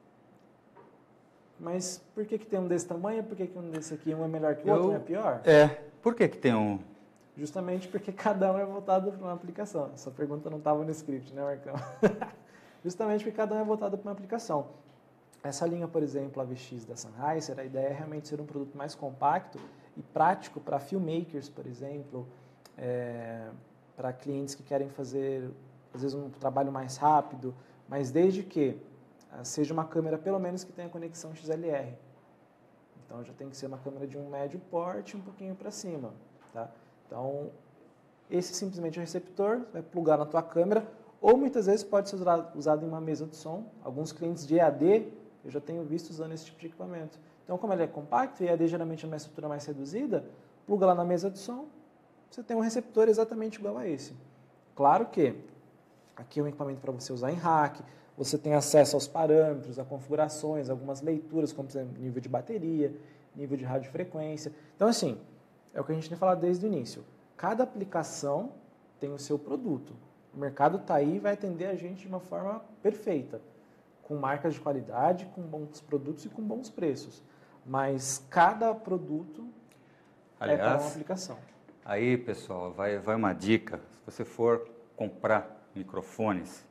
S2: Mas por que tem um desse tamanho? Por que um desse aqui um é melhor que o outro, um é pior?
S1: Por que tem um?
S2: Justamente porque cada um é voltado para uma aplicação. Essa pergunta não estava no script, né, Marcão? Justamente porque cada um é voltado para uma aplicação. Essa linha, por exemplo, a VX da Sennheiser, a ideia é realmente ser um produto mais compacto e prático para filmmakers, por exemplo, para clientes que querem fazer, às vezes, um trabalho mais rápido, mas desde que seja uma câmera, pelo menos, que tenha conexão XLR. Então, já tem que ser uma câmera de um médio porte, um pouquinho para cima, tá? Então, esse simplesmente é o receptor, vai plugar na tua câmera, ou muitas vezes pode ser usado em uma mesa de som. Alguns clientes de EAD, eu já tenho visto usando esse tipo de equipamento. Então, como ele é compacto, e EAD geralmente é uma estrutura mais reduzida, pluga lá na mesa de som, você tem um receptor exatamente igual a esse. Claro que aqui é um equipamento para você usar em rack, você tem acesso aos parâmetros, a configurações, algumas leituras, como por exemplo, nível de bateria, nível de radiofrequência. Então, assim, é o que a gente tem falado desde o início. Cada aplicação tem o seu produto. O mercado está aí e vai atender a gente de uma forma perfeita, com marcas de qualidade, com bons produtos e com bons preços. Mas cada produto é para uma aplicação.
S1: Aí, pessoal, vai uma dica. Se você for comprar microfones,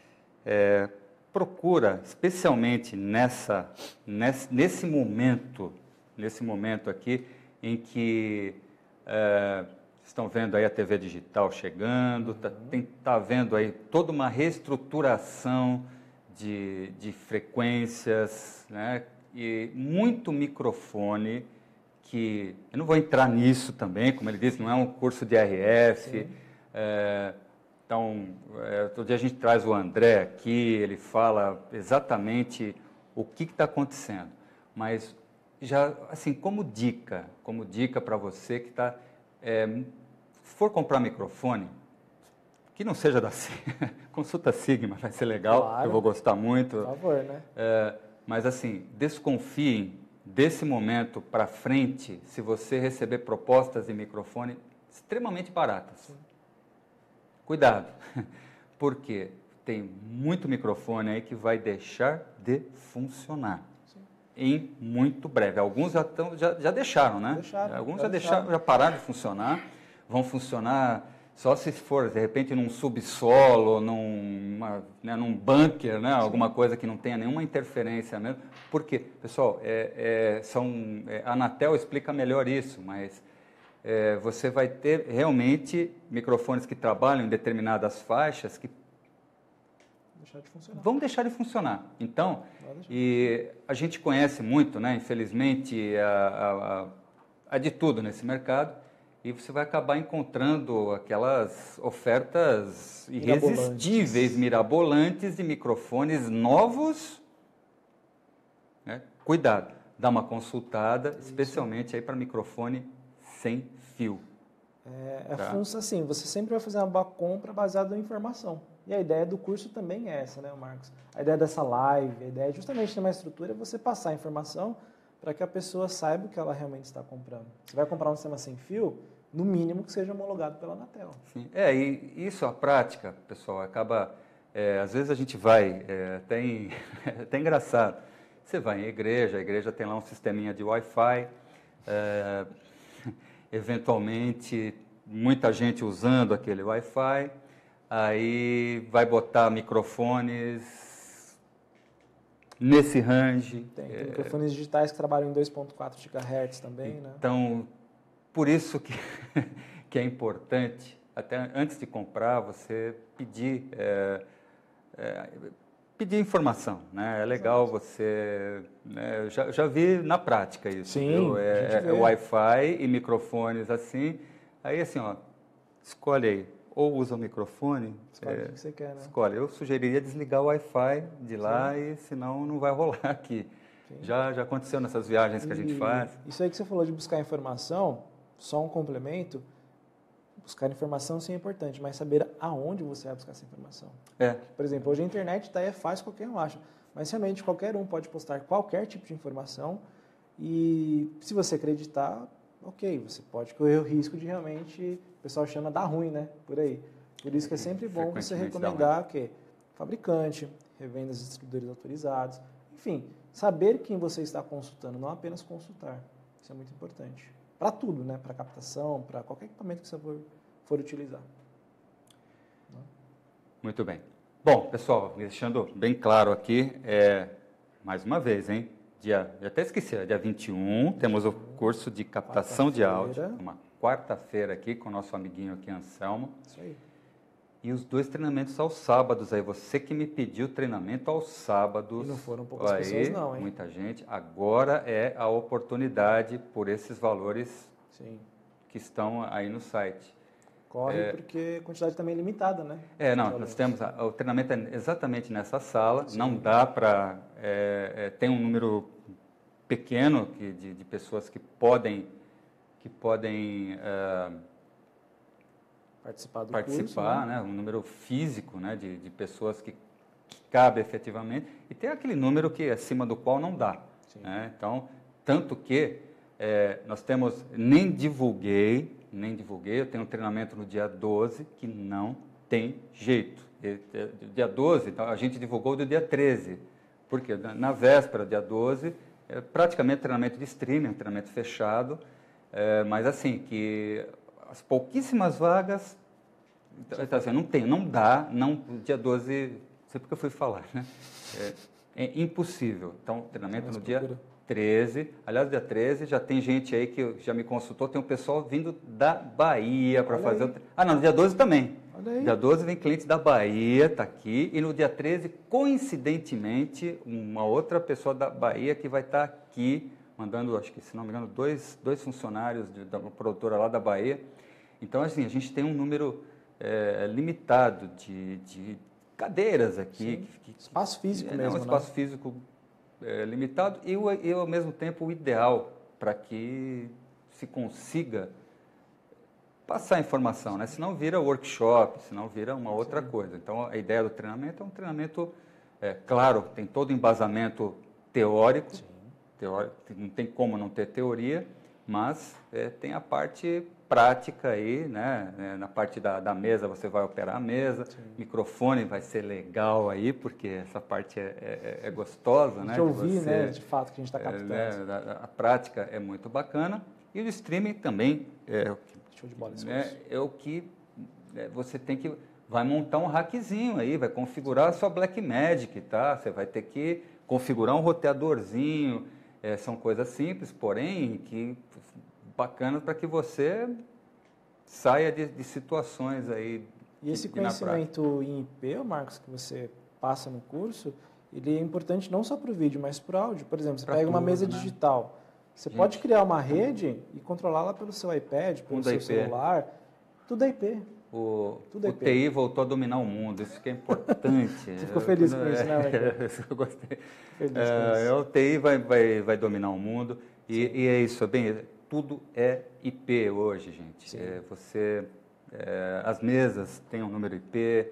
S1: procura, especialmente nesse momento aqui, em que estão vendo aí a TV digital chegando, tá vendo aí toda uma reestruturação de frequências, né? E muito microfone que... Eu não vou entrar nisso também, como ele disse, não é um curso de RF. Então, todo dia a gente traz o André aqui, ele fala exatamente o que está acontecendo. Mas, já assim, como dica para você que está... se for comprar microfone, que não seja da Sigma, consulta a Sigma, vai ser legal, claro, eu vou gostar muito.
S2: Por favor, né?
S1: Mas assim, desconfiem desse momento para frente se você receber propostas de microfone extremamente baratas. Sim. Cuidado, porque tem muito microfone aí que vai deixar de funcionar. Sim. Em muito breve. Alguns já deixaram, né? Alguns já pararam de funcionar, vão funcionar só se for, de repente, num subsolo, num bunker, né? Alguma coisa que não tenha nenhuma interferência mesmo. Por quê? Pessoal, a Anatel explica melhor isso, mas você vai ter realmente microfones que trabalham em determinadas faixas que vão deixar de funcionar. Então, e a gente conhece muito, né? Infelizmente, há de tudo nesse mercado. E você vai acabar encontrando aquelas ofertas irresistíveis, mirabolantes de microfones novos. Né? Cuidado, dá uma consultada, especialmente aí para microfone sem fio.
S2: Funciona assim, você sempre vai fazer uma boa compra baseada em informação. E a ideia do curso também é essa, né, Marcos? A ideia dessa live, a ideia justamente ter uma estrutura é você passar a informação para que a pessoa saiba o que ela realmente está comprando. Você vai comprar um sistema sem fio, no mínimo que seja homologado pela Anatel.
S1: Sim. E isso, a prática, pessoal, acaba... às vezes a gente vai, até engraçado, você vai em igreja, a igreja tem lá um sisteminha de Wi-Fi, eventualmente muita gente usando aquele Wi-Fi, aí vai botar microfones nesse range.
S2: Tem microfones digitais que trabalham em 2.4 GHz também, né?
S1: Então, por isso que, que é importante, até antes de comprar, você pedir informação, né? É legal você... Né? Eu já vi na prática isso.
S2: Sim,
S1: Wi-Fi e microfones assim. Aí assim, ó, escolhe aí. Ou usa o microfone.
S2: Escolhe o que você quer, né?
S1: Escolhe. Eu sugeriria desligar o Wi-Fi de lá, e senão não vai rolar aqui. Já aconteceu nessas viagens que a gente faz.
S2: Isso aí que você falou de buscar informação, só um complemento. Buscar informação sim é importante, mas saber aonde você vai buscar essa informação. Por exemplo, hoje a internet é fácil, qualquer um acha, mas realmente qualquer um pode postar qualquer tipo de informação e se você acreditar, ok, você pode correr o risco de realmente, o pessoal chama dar ruim, né, por aí. Por isso que é sempre bom você recomendar que fabricante, revendas e distribuidores autorizados, enfim, saber quem você está consultando, não apenas consultar. Isso é muito importante. Para tudo, né? Para captação, para qualquer equipamento que você for utilizar.
S1: Muito bem. Bom, pessoal, deixando bem claro aqui, mais uma vez, hein? Eu até esqueci, dia 21, temos o curso de captação de áudio, uma quarta-feira aqui com o nosso amiguinho aqui, Anselmo.
S2: Isso aí.
S1: E os 2 treinamentos aos sábados aí, você que me pediu treinamento aos sábados.
S2: E não foram poucas pessoas não, hein?
S1: Muita gente. Agora é a oportunidade por esses valores que estão aí no site.
S2: Corre porque a quantidade também é limitada, né?
S1: Nós temos, o treinamento é exatamente nessa sala, não dá para, tem um número pequeno de pessoas que podem
S2: participar,
S1: né? Um número físico, né? de pessoas que cabe efetivamente, e tem aquele número que acima do qual não dá. Né? Então, tanto que nós temos, nem divulguei, eu tenho um treinamento no dia 12 que não tem jeito. Dia 12, então, a gente divulgou do dia 13, porque na véspera, dia 12, é praticamente treinamento de streaming, um treinamento fechado, mas assim, que as pouquíssimas vagas, então, assim, não dá, dia 12, não sei porque eu fui falar, né? É impossível. Então, treinamento no dia 13, aliás, dia 13, já tem gente aí que já me consultou, tem um pessoal vindo da Bahia para fazer... no dia 12 também. Dia 12 vem clientes da Bahia, está aqui, e no dia 13, coincidentemente, uma outra pessoa da Bahia que vai estar aqui, mandando, acho que, se não me engano, dois funcionários da produtora lá da Bahia. Então, assim, a gente tem um número limitado de cadeiras aqui.
S2: Espaço físico mesmo,
S1: um espaço físico limitado e, ao mesmo tempo, o ideal para que se consiga passar a informação, né? Senão vira workshop, senão vira uma outra coisa. Então, a ideia do treinamento é um treinamento, claro, tem todo o embasamento teórico, não tem como não ter teoria, mas tem a parte prática aí, né? Na parte da mesa você vai operar a mesa, microfone vai ser legal aí, porque essa parte é gostosa, né?
S2: De ouvir, né? De fato, que a gente está captando.
S1: A prática é muito bacana e o streaming também
S2: Show de bola,
S1: é o que você tem que... Vai montar um hackzinho aí, vai configurar a sua Blackmagic, tá? Você vai ter que configurar um roteadorzinho, são coisas simples, porém, que bacanas para que você saia de situações aí.
S2: E esse conhecimento em IP, Marcos, que você passa no curso, ele é importante não só para o vídeo, mas para o áudio. Por exemplo, você pega uma mesa digital, você pode criar uma rede e controlá-la pelo seu iPad, pelo seu celular, tudo é IP.
S1: O TI voltou a dominar o mundo, isso que é importante.
S2: Você ficou feliz com isso, né,
S1: Michael? Eu gostei. O TI vai dominar o mundo e é isso, tudo é IP hoje, gente. As mesas têm um número IP,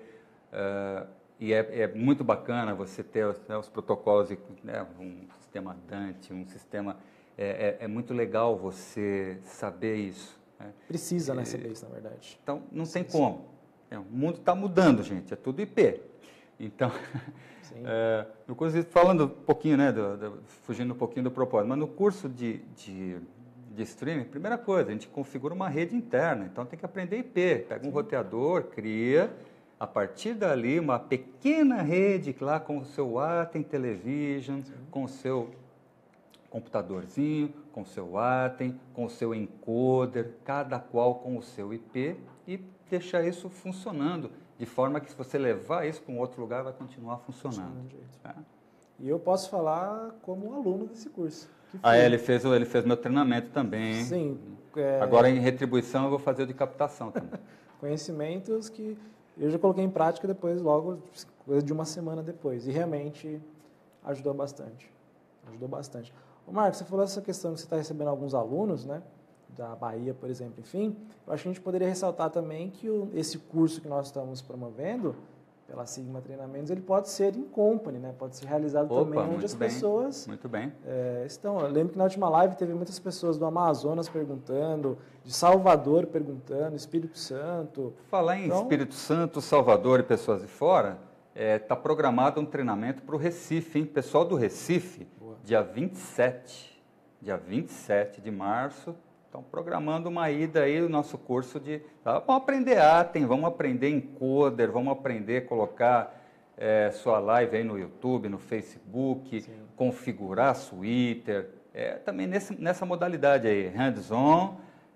S1: E é muito bacana você ter os protocolos, né, um sistema Dante, um sistema... É muito legal você saber isso. Né?
S2: Precisa, né, saber isso, na verdade.
S1: Então, não tem como. O mundo está mudando, gente, é tudo IP. Então, no curso, falando um pouquinho, né, fugindo um pouquinho do propósito, mas no curso de streaming, primeira coisa, a gente configura uma rede interna, então tem que aprender IP. Pega um roteador, cria, a partir dali, uma pequena rede lá com o seu Atem Television, com o seu computadorzinho, com o seu Atem, com o seu encoder, cada qual com o seu IP, e deixar isso funcionando, de forma que se você levar isso para um outro lugar, vai continuar funcionando. Tá?
S2: E eu posso falar como aluno desse curso.
S1: Ele fez meu treinamento também.
S2: Sim.
S1: Agora, em retribuição, eu vou fazer o de captação também.
S2: Conhecimentos que eu já coloquei em prática depois, logo, coisa de uma semana depois. E realmente ajudou bastante. Ajudou bastante. Ô Marcos, você falou essa questão que você está recebendo alguns alunos, né? Da Bahia, por exemplo, enfim. Eu acho que a gente poderia ressaltar também que esse curso que nós estamos promovendo, pela Sigma Treinamentos, ele pode ser in company, né? Pode ser realizado também onde as pessoas estão. Eu lembro que na última live teve muitas pessoas do Amazonas perguntando, de Salvador perguntando, Espírito Santo.
S1: Falar em Espírito Santo, Salvador e pessoas de fora, está programado um treinamento para o Recife, hein? Pessoal do Recife, dia 27 de março, estão programando uma ida aí no nosso curso de... Vamos aprender Atem, vamos aprender encoder, vamos aprender a colocar sua live aí no YouTube, no Facebook, configurar Twitter, também nessa modalidade aí, hands-on,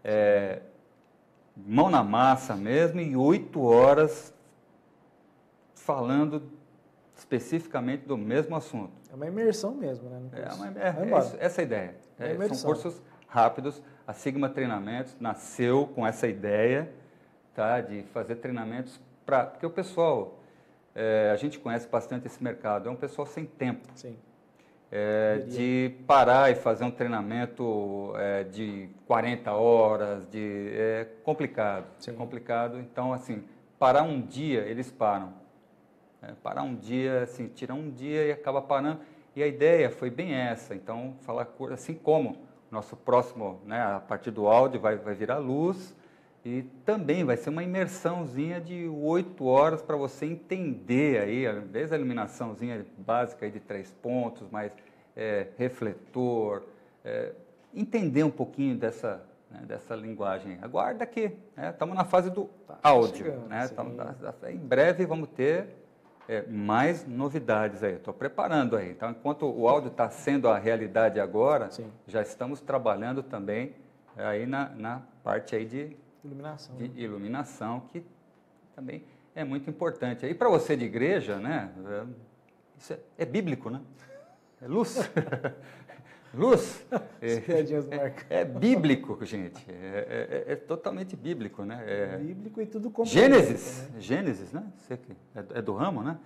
S1: mão na massa mesmo, e 8 horas falando especificamente do mesmo assunto.
S2: É uma imersão mesmo, né?
S1: Essa é a ideia. São cursos rápidos. A Sigma Treinamentos nasceu com essa ideia, tá, de fazer treinamentos porque o pessoal, a gente conhece bastante esse mercado, é um pessoal sem tempo.
S2: Sim.
S1: De parar e fazer um treinamento de 40 horas, é complicado. É complicado. Então, assim, parar um dia, eles param. Parar um dia, assim, tirar um dia e acaba parando. E a ideia foi bem essa. Então, falar assim como nosso próximo, né, a partir do áudio vai virar luz, e também vai ser uma imersãozinha de 8 horas para você entender aí, desde a iluminaçãozinha básica aí de 3 pontos, mais refletor, entender um pouquinho dessa linguagem. Aguarda que estamos na fase do áudio,
S2: chegando,
S1: né? Em breve vamos ter mais novidades aí. Estou preparando aí. Então, enquanto o áudio está sendo a realidade agora, já estamos trabalhando também aí na parte aí de iluminação, que também é muito importante. E para você de igreja, né? Isso é bíblico, né? É luz. Luz. É bíblico, gente. É totalmente bíblico, né?
S2: Bíblico e tudo completo.
S1: Gênesis, né? Você que é do ramo, né?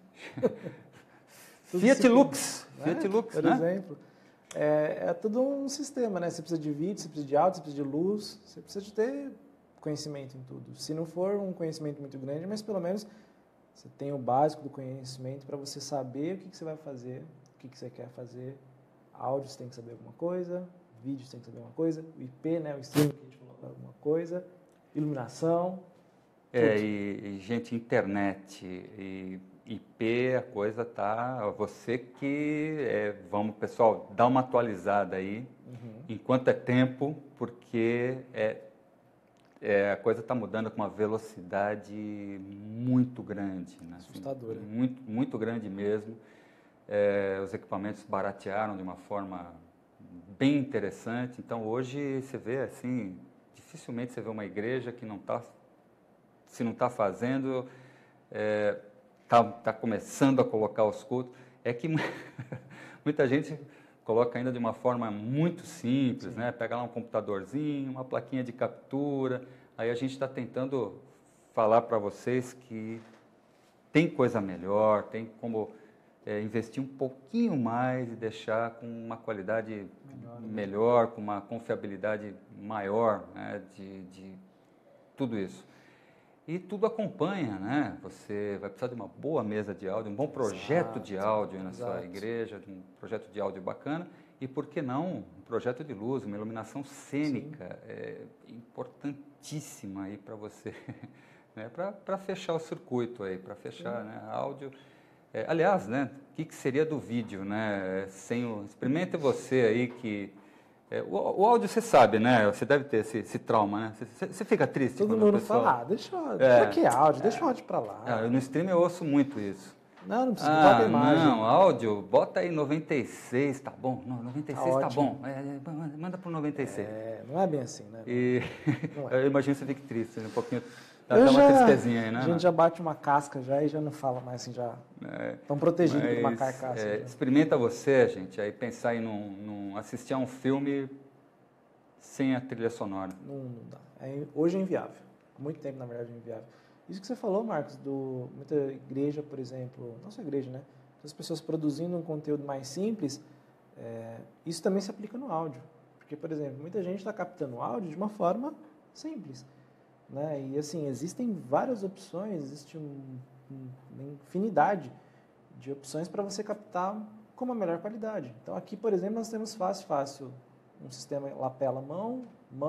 S1: Fiat Lux. Fiat Lux,
S2: por exemplo. É tudo um sistema, né? Você precisa de vídeo, você precisa de áudio, você precisa de luz, você precisa de ter conhecimento em tudo. Se não for um conhecimento muito grande, mas pelo menos você tem o básico do conhecimento para você saber o que você vai fazer, o que você quer fazer. Áudio você tem que saber alguma coisa, vídeo você tem que saber alguma coisa, o IP, né, o streaming que a gente falou alguma coisa, iluminação.
S1: Gente, internet e IP, a coisa tá... Você que... vamos, pessoal, dar uma atualizada aí, enquanto é tempo, porque a coisa está mudando com uma velocidade muito grande. Né?
S2: Assustadora.
S1: Muito, muito grande mesmo. Os equipamentos baratearam de uma forma bem interessante. Então, hoje, você vê assim, dificilmente você vê uma igreja que se não está fazendo, está começando a colocar os cultos. É que muita gente coloca ainda de uma forma muito simples, né? Pega lá um computadorzinho, uma plaquinha de captura. Aí a gente está tentando falar para vocês que tem coisa melhor, tem como... investir um pouquinho mais e deixar com uma qualidade melhor, com uma confiabilidade maior, né, de tudo isso. E tudo acompanha, né? Você vai precisar de uma boa mesa de áudio, um bom projeto de áudio na sua igreja, de um projeto de áudio bacana. E, por que não, um projeto de luz, uma iluminação cênica, importantíssima aí para você, né? Para fechar o circuito aí, para fechar, né? Áudio. Aliás, né? O que seria do vídeo, né? Experimente você aí que... o áudio você sabe, né? Você deve ter esse trauma, né? Você fica triste
S2: Todo
S1: quando
S2: mundo
S1: a pessoa...
S2: fala, pra que áudio? Deixa o áudio pra lá.
S1: no stream eu ouço muito isso.
S2: Não precisa, coloca a imagem.
S1: Não, áudio, bota aí 96, tá bom? Não, 96 tá bom. Manda pro 96.
S2: Não é bem assim, né?
S1: E
S2: Não é.
S1: eu imagino que você fique triste, um pouquinho... Dá uma tristezinha aí, né?
S2: A gente já bate uma casca já e já não fala mais assim, já estão protegidos por uma carcaça.
S1: Experimenta você, gente, aí pensar em assistir a um filme sem a trilha sonora.
S2: Não dá. Hoje é inviável. Há muito tempo, na verdade, é inviável. Isso que você falou, Marcos, muita igreja, por exemplo, não só igreja, né? As pessoas produzindo um conteúdo mais simples, isso também se aplica no áudio. Porque, por exemplo, muita gente está captando o áudio de uma forma simples. Né? E assim, existem várias opções, existe uma infinidade de opções para você captar com uma melhor qualidade. Então aqui, por exemplo, nós temos fácil um sistema lapela mão,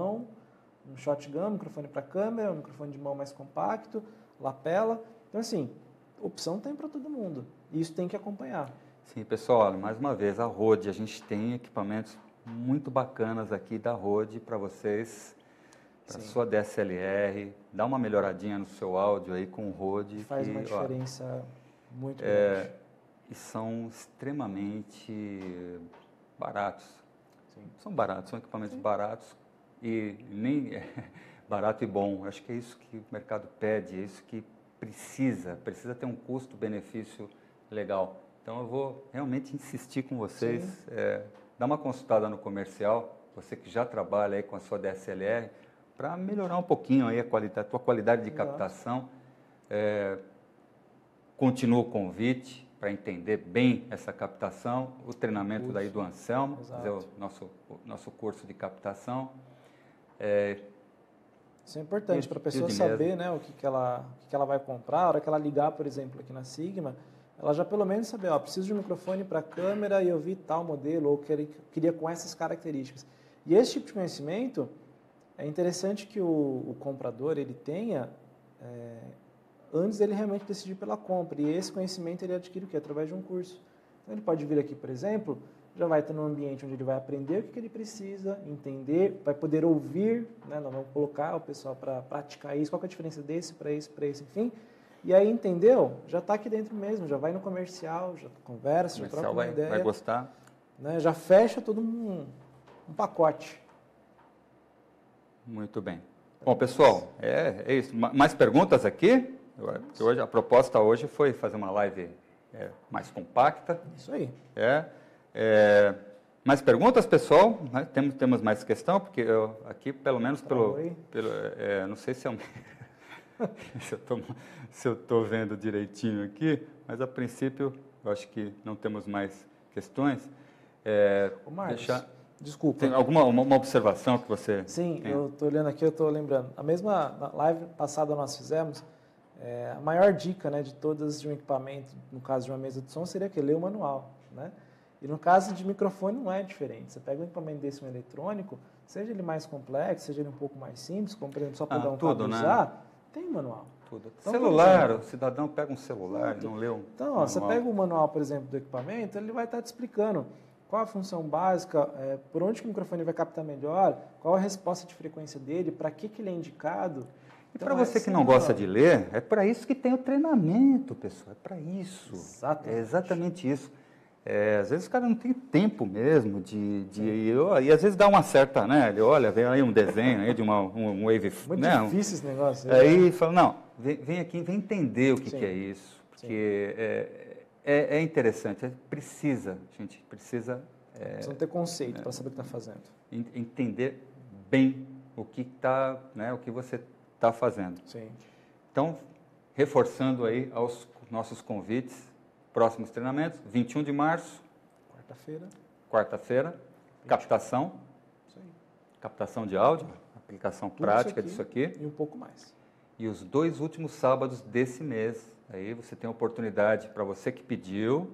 S2: um shotgun, microfone para câmera, um microfone de mão mais compacto, lapela. Então assim, opção tem para todo mundo e isso tem que acompanhar.
S1: Sim, pessoal, olha, mais uma vez, a Rode, a gente tem equipamentos muito bacanas aqui da Rode para vocês. Para a sua DSLR, dá uma melhoradinha no seu áudio aí com o Rode.
S2: Faz uma diferença muito grande.
S1: E são extremamente baratos. Sim. São baratos, são equipamentos baratos e nem barato e bom. Acho que é isso que o mercado pede, é isso que precisa ter um custo-benefício legal. Então eu vou realmente insistir com vocês, dar uma consultada no comercial, você que já trabalha aí com a sua DSLR, para melhorar um pouquinho aí a tua qualidade de captação. Continua o convite para entender bem essa captação, o treinamento daí do Anselmo, fazer o nosso curso de captação.
S2: Isso é importante para a pessoa saber, né, o que ela vai comprar. A hora que ela ligar, por exemplo, aqui na Sigma, ela já pelo menos saber, preciso de um microfone para câmera e eu vi tal modelo, ou queria com essas características. E esse tipo de conhecimento... É interessante que o comprador ele tenha, antes dele realmente decidir pela compra, e esse conhecimento ele adquire o quê? Através de um curso. Então ele pode vir aqui, por exemplo, já vai estar num ambiente onde ele vai aprender o que ele precisa, entender, vai poder ouvir, né? Nós vamos colocar o pessoal para praticar isso, qual que é a diferença desse para esse, enfim. E aí, entendeu? Já está aqui dentro mesmo, já vai no comercial, já conversa, já troca uma ideia.
S1: Vai gostar.
S2: Né? Já fecha todo um pacote.
S1: Muito bem. Bom, pessoal, é isso. Mais perguntas aqui? A proposta hoje foi fazer uma live mais compacta.
S2: Isso aí.
S1: Mais perguntas, pessoal? Temos mais questão? Porque aqui, pelo menos, não sei se se eu estou vendo direitinho aqui, mas a princípio, eu acho que não temos mais questões.
S2: Marcos, desculpa.
S1: Tem uma observação que você...
S2: Sim, eu estou olhando aqui, eu estou lembrando. A mesma live passada nós fizemos, a maior dica, né, de todas de um equipamento, no caso de uma mesa de som, seria ler o manual. Né? E no caso de microfone não é diferente. Você pega um equipamento desse, um eletrônico, seja ele mais complexo, seja ele um pouco mais simples, como por exemplo só pegar um cabo e usar, tem um manual.
S1: Tudo. Então, celular, o cidadão pega um celular, não lê um
S2: Então, você pega o manual, por exemplo, do equipamento, ele vai estar te explicando qual a função básica, por onde que o microfone vai captar melhor, qual a resposta de frequência dele, para que ele é indicado.
S1: E para você que não gosta de ler, é para isso que tem o treinamento, pessoal, é para isso.
S2: Exatamente.
S1: É exatamente isso. Às vezes o cara não tem tempo mesmo e às vezes dá uma certa, né? Ele olha, vem aí um desenho aí de um wave...
S2: Muito difícil esse negócio.
S1: Aí fala, não, vem aqui, vem entender o que é isso, porque é interessante, gente precisa...
S2: Precisa ter conceito para saber o que está fazendo.
S1: Entender bem o que você está fazendo.
S2: Sim.
S1: Então, reforçando aí aos nossos convites, próximos treinamentos, 21 de março. Quarta-feira. Captação. Isso aí. Captação de áudio, aplicação prática disso aqui.
S2: E um pouco mais.
S1: e os 2 últimos sábados desse mês. Aí você tem a oportunidade, para você que pediu,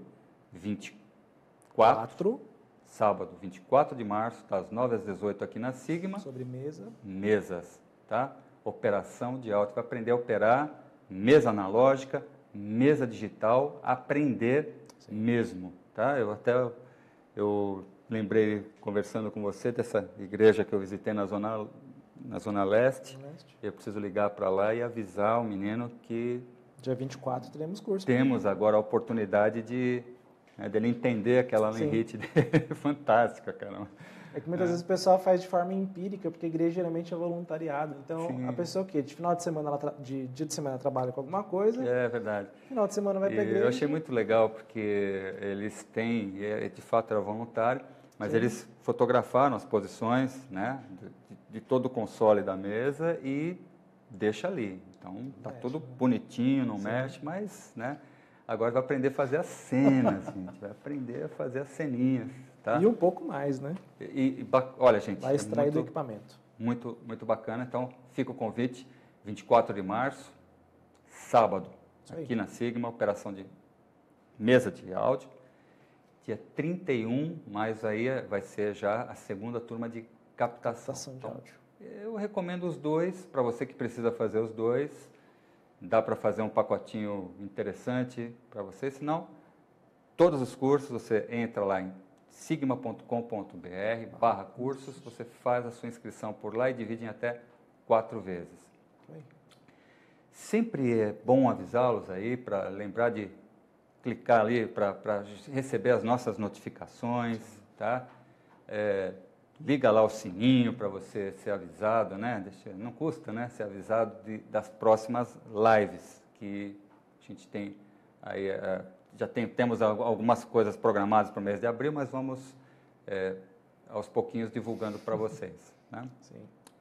S1: 24, sábado, 24 de março, das 9 às 18 aqui na Sigma.
S2: Sobremesa.
S1: Mesas, tá? Operação de áudio. Vai aprender a operar mesa analógica, mesa digital, aprender mesmo, tá? Eu lembrei, conversando com você, dessa igreja que eu visitei na Zona Leste. Eu preciso ligar para lá e avisar o menino que...
S2: Dia 24 teremos curso.
S1: Temos agora a oportunidade dele entender aquela Lenrit fantástica, caramba.
S2: É que muitas vezes o pessoal faz de forma empírica, porque a igreja geralmente é voluntariado. Então, a pessoa o quê? De final de semana, dia de semana trabalha com alguma coisa.
S1: É verdade.
S2: Final de semana vai para a igreja.
S1: Eu achei muito legal, porque eles têm, de fato era voluntário, mas eles fotografaram as posições, né, de todo o console da mesa e deixa ali. Então, tá tudo bonitinho, não mexe, mas, né, agora vai aprender a fazer as cenas, gente. Vai aprender a fazer as ceninhas. Tá?
S2: E um pouco mais, né?
S1: Olha, gente,
S2: vai extrair do equipamento.
S1: Muito, muito bacana. Então, fica o convite, 24 de março, sábado, aqui na Sigma, operação de mesa de áudio. Dia 31, mas aí vai ser já a segunda turma de captação
S2: de áudio.
S1: Eu recomendo os 2, para você que precisa fazer os 2. Dá para fazer um pacotinho interessante para você, senão, todos os cursos, você entra lá em sigma.com.br/cursos, você faz a sua inscrição por lá e divide em até 4 vezes. Sempre é bom avisá-los aí, para lembrar de clicar ali para receber as nossas notificações, tá? Liga lá o sininho para você ser avisado, né? Não custa, né, ser avisado das próximas lives que a gente tem aí. Temos algumas coisas programadas para o mês de abril, mas vamos aos pouquinhos divulgando para vocês. Né?
S2: Sim.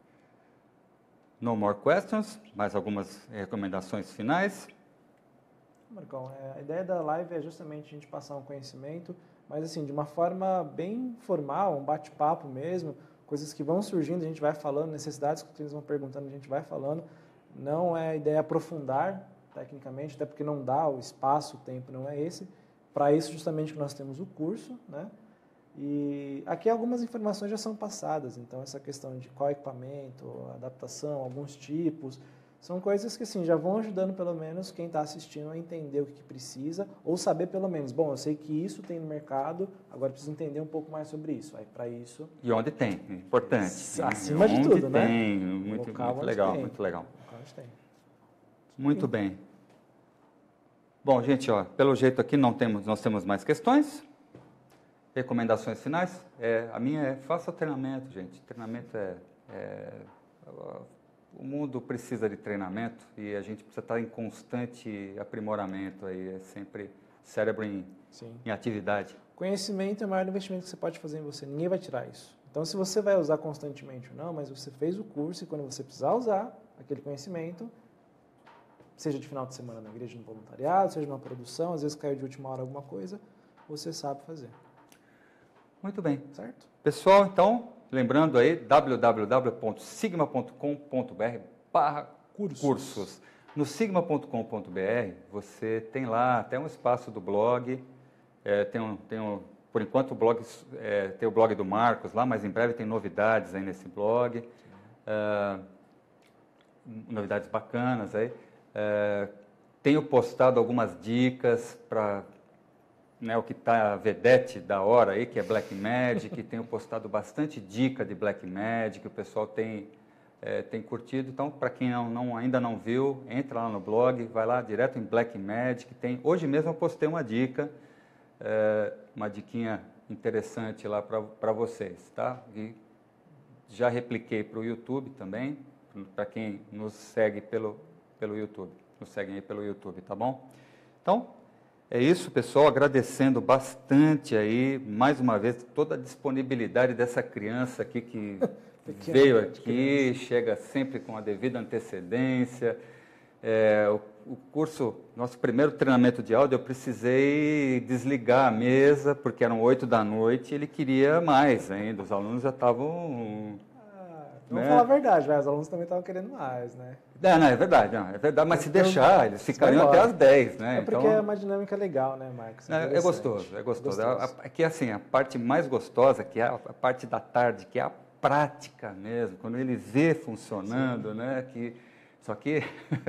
S1: No more questions, mais algumas recomendações finais?
S2: Marcão, a ideia da live é justamente a gente passar um conhecimento, mas assim, de uma forma bem formal, um bate-papo mesmo, coisas que vão surgindo, a gente vai falando, necessidades que eles vão perguntando, a gente vai falando. Não é a ideia aprofundar tecnicamente, até porque não dá o espaço, o tempo não é esse. Para isso, justamente, que nós temos o curso, né? E aqui algumas informações já são passadas, então essa questão de qual equipamento, adaptação, alguns tipos, são coisas que assim, já vão ajudando pelo menos quem está assistindo a entender o que precisa, ou saber pelo menos, bom, eu sei que isso tem no mercado, agora preciso entender um pouco mais sobre isso. Aí para isso...
S1: E onde tem, importante.
S2: Acima de tudo, né?
S1: Tem, muito legal, muito legal. Muito bem. Bom, gente, ó, pelo jeito aqui nós temos mais questões. Recomendações finais? A minha é, faça treinamento, gente. Treinamento o mundo precisa de treinamento e a gente precisa estar em constante aprimoramento aí, sempre cérebro em atividade.
S2: Conhecimento é o maior investimento que você pode fazer em você, ninguém vai tirar isso. Então, se você vai usar constantemente ou não, mas você fez o curso e quando você precisar usar aquele conhecimento, seja de final de semana na igreja, no voluntariado, seja numa produção, às vezes caiu de última hora alguma coisa, você sabe fazer.
S1: Muito bem.
S2: Certo?
S1: Pessoal, então, lembrando aí, www.sigma.com.br/cursos. No sigma.com.br, você tem lá até um espaço do blog, por enquanto o blog tem o blog do Marcos lá, mas em breve tem novidades aí nesse blog, novidades bacanas aí. Tenho postado algumas dicas para o que está a vedete da hora aí, que é Blackmagic. Tenho postado bastante dica de Blackmagic, o pessoal tem curtido. Então, para quem ainda não viu, entra lá no blog, vai lá direto em Blackmagic. Hoje mesmo eu postei uma dica, uma diquinha interessante lá para vocês, tá? E já repliquei para o YouTube também, para quem nos segue pelo YouTube, nos seguem aí pelo YouTube, tá bom? Então, é isso, pessoal, agradecendo bastante aí, mais uma vez, toda a disponibilidade dessa criança aqui que veio aqui, chega sempre com a devida antecedência. O curso, nosso primeiro treinamento de áudio, eu precisei desligar a mesa, porque eram 8 da noite, e ele queria mais ainda, os alunos já estavam
S2: Vamos falar a verdade, os alunos também estavam querendo mais, né?
S1: Não, é verdade, mas se deixar, eles ficariam até às 10, né?
S2: É porque é uma dinâmica legal, né, Marcos?
S1: É gostoso. Aqui, assim, a parte mais gostosa, que é a parte da tarde, que é a prática mesmo, quando ele vê funcionando, né? Só que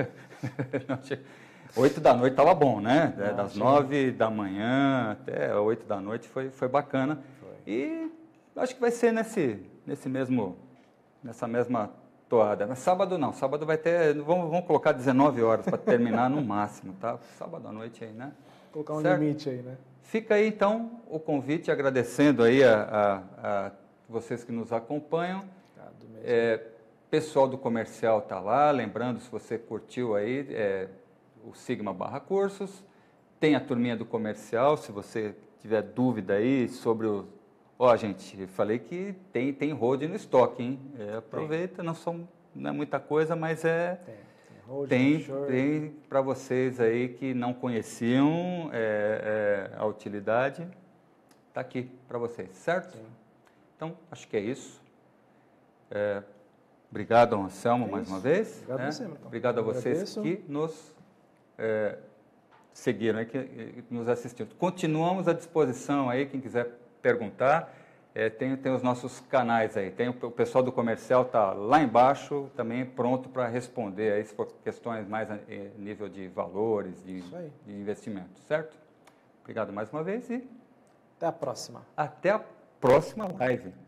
S1: 8 da noite estava bom, né? Das 9 da manhã até 8 da noite foi bacana. E acho que vai ser nessa mesma toada. Mas sábado não, sábado vai ter, vamos colocar 19 horas para terminar no máximo, tá? Sábado à noite aí, né?
S2: Colocar um limite aí, né?
S1: Fica aí então o convite, agradecendo aí a vocês que nos acompanham. Pessoal do comercial está lá, lembrando, se você curtiu aí, o Sigma /cursos, tem a turminha do comercial, se você tiver dúvida aí sobre o... gente, falei que tem road no estoque, hein? Aproveita, não é muita coisa, mas tem para vocês aí que não conheciam a utilidade, está aqui para vocês, certo? Sim. Então, acho que é isso. Obrigado, Anselmo, mais uma vez.
S2: Obrigado a você, então.
S1: Obrigado a vocês que nos seguiram, que nos assistiram. Continuamos à disposição aí, quem quiser perguntar. Tem os nossos canais aí. Tem o pessoal do comercial está lá embaixo, também pronto para responder aí, se for questões mais a nível de valores, de investimento, certo? Obrigado mais uma vez e
S2: até a próxima.
S1: Até a próxima live.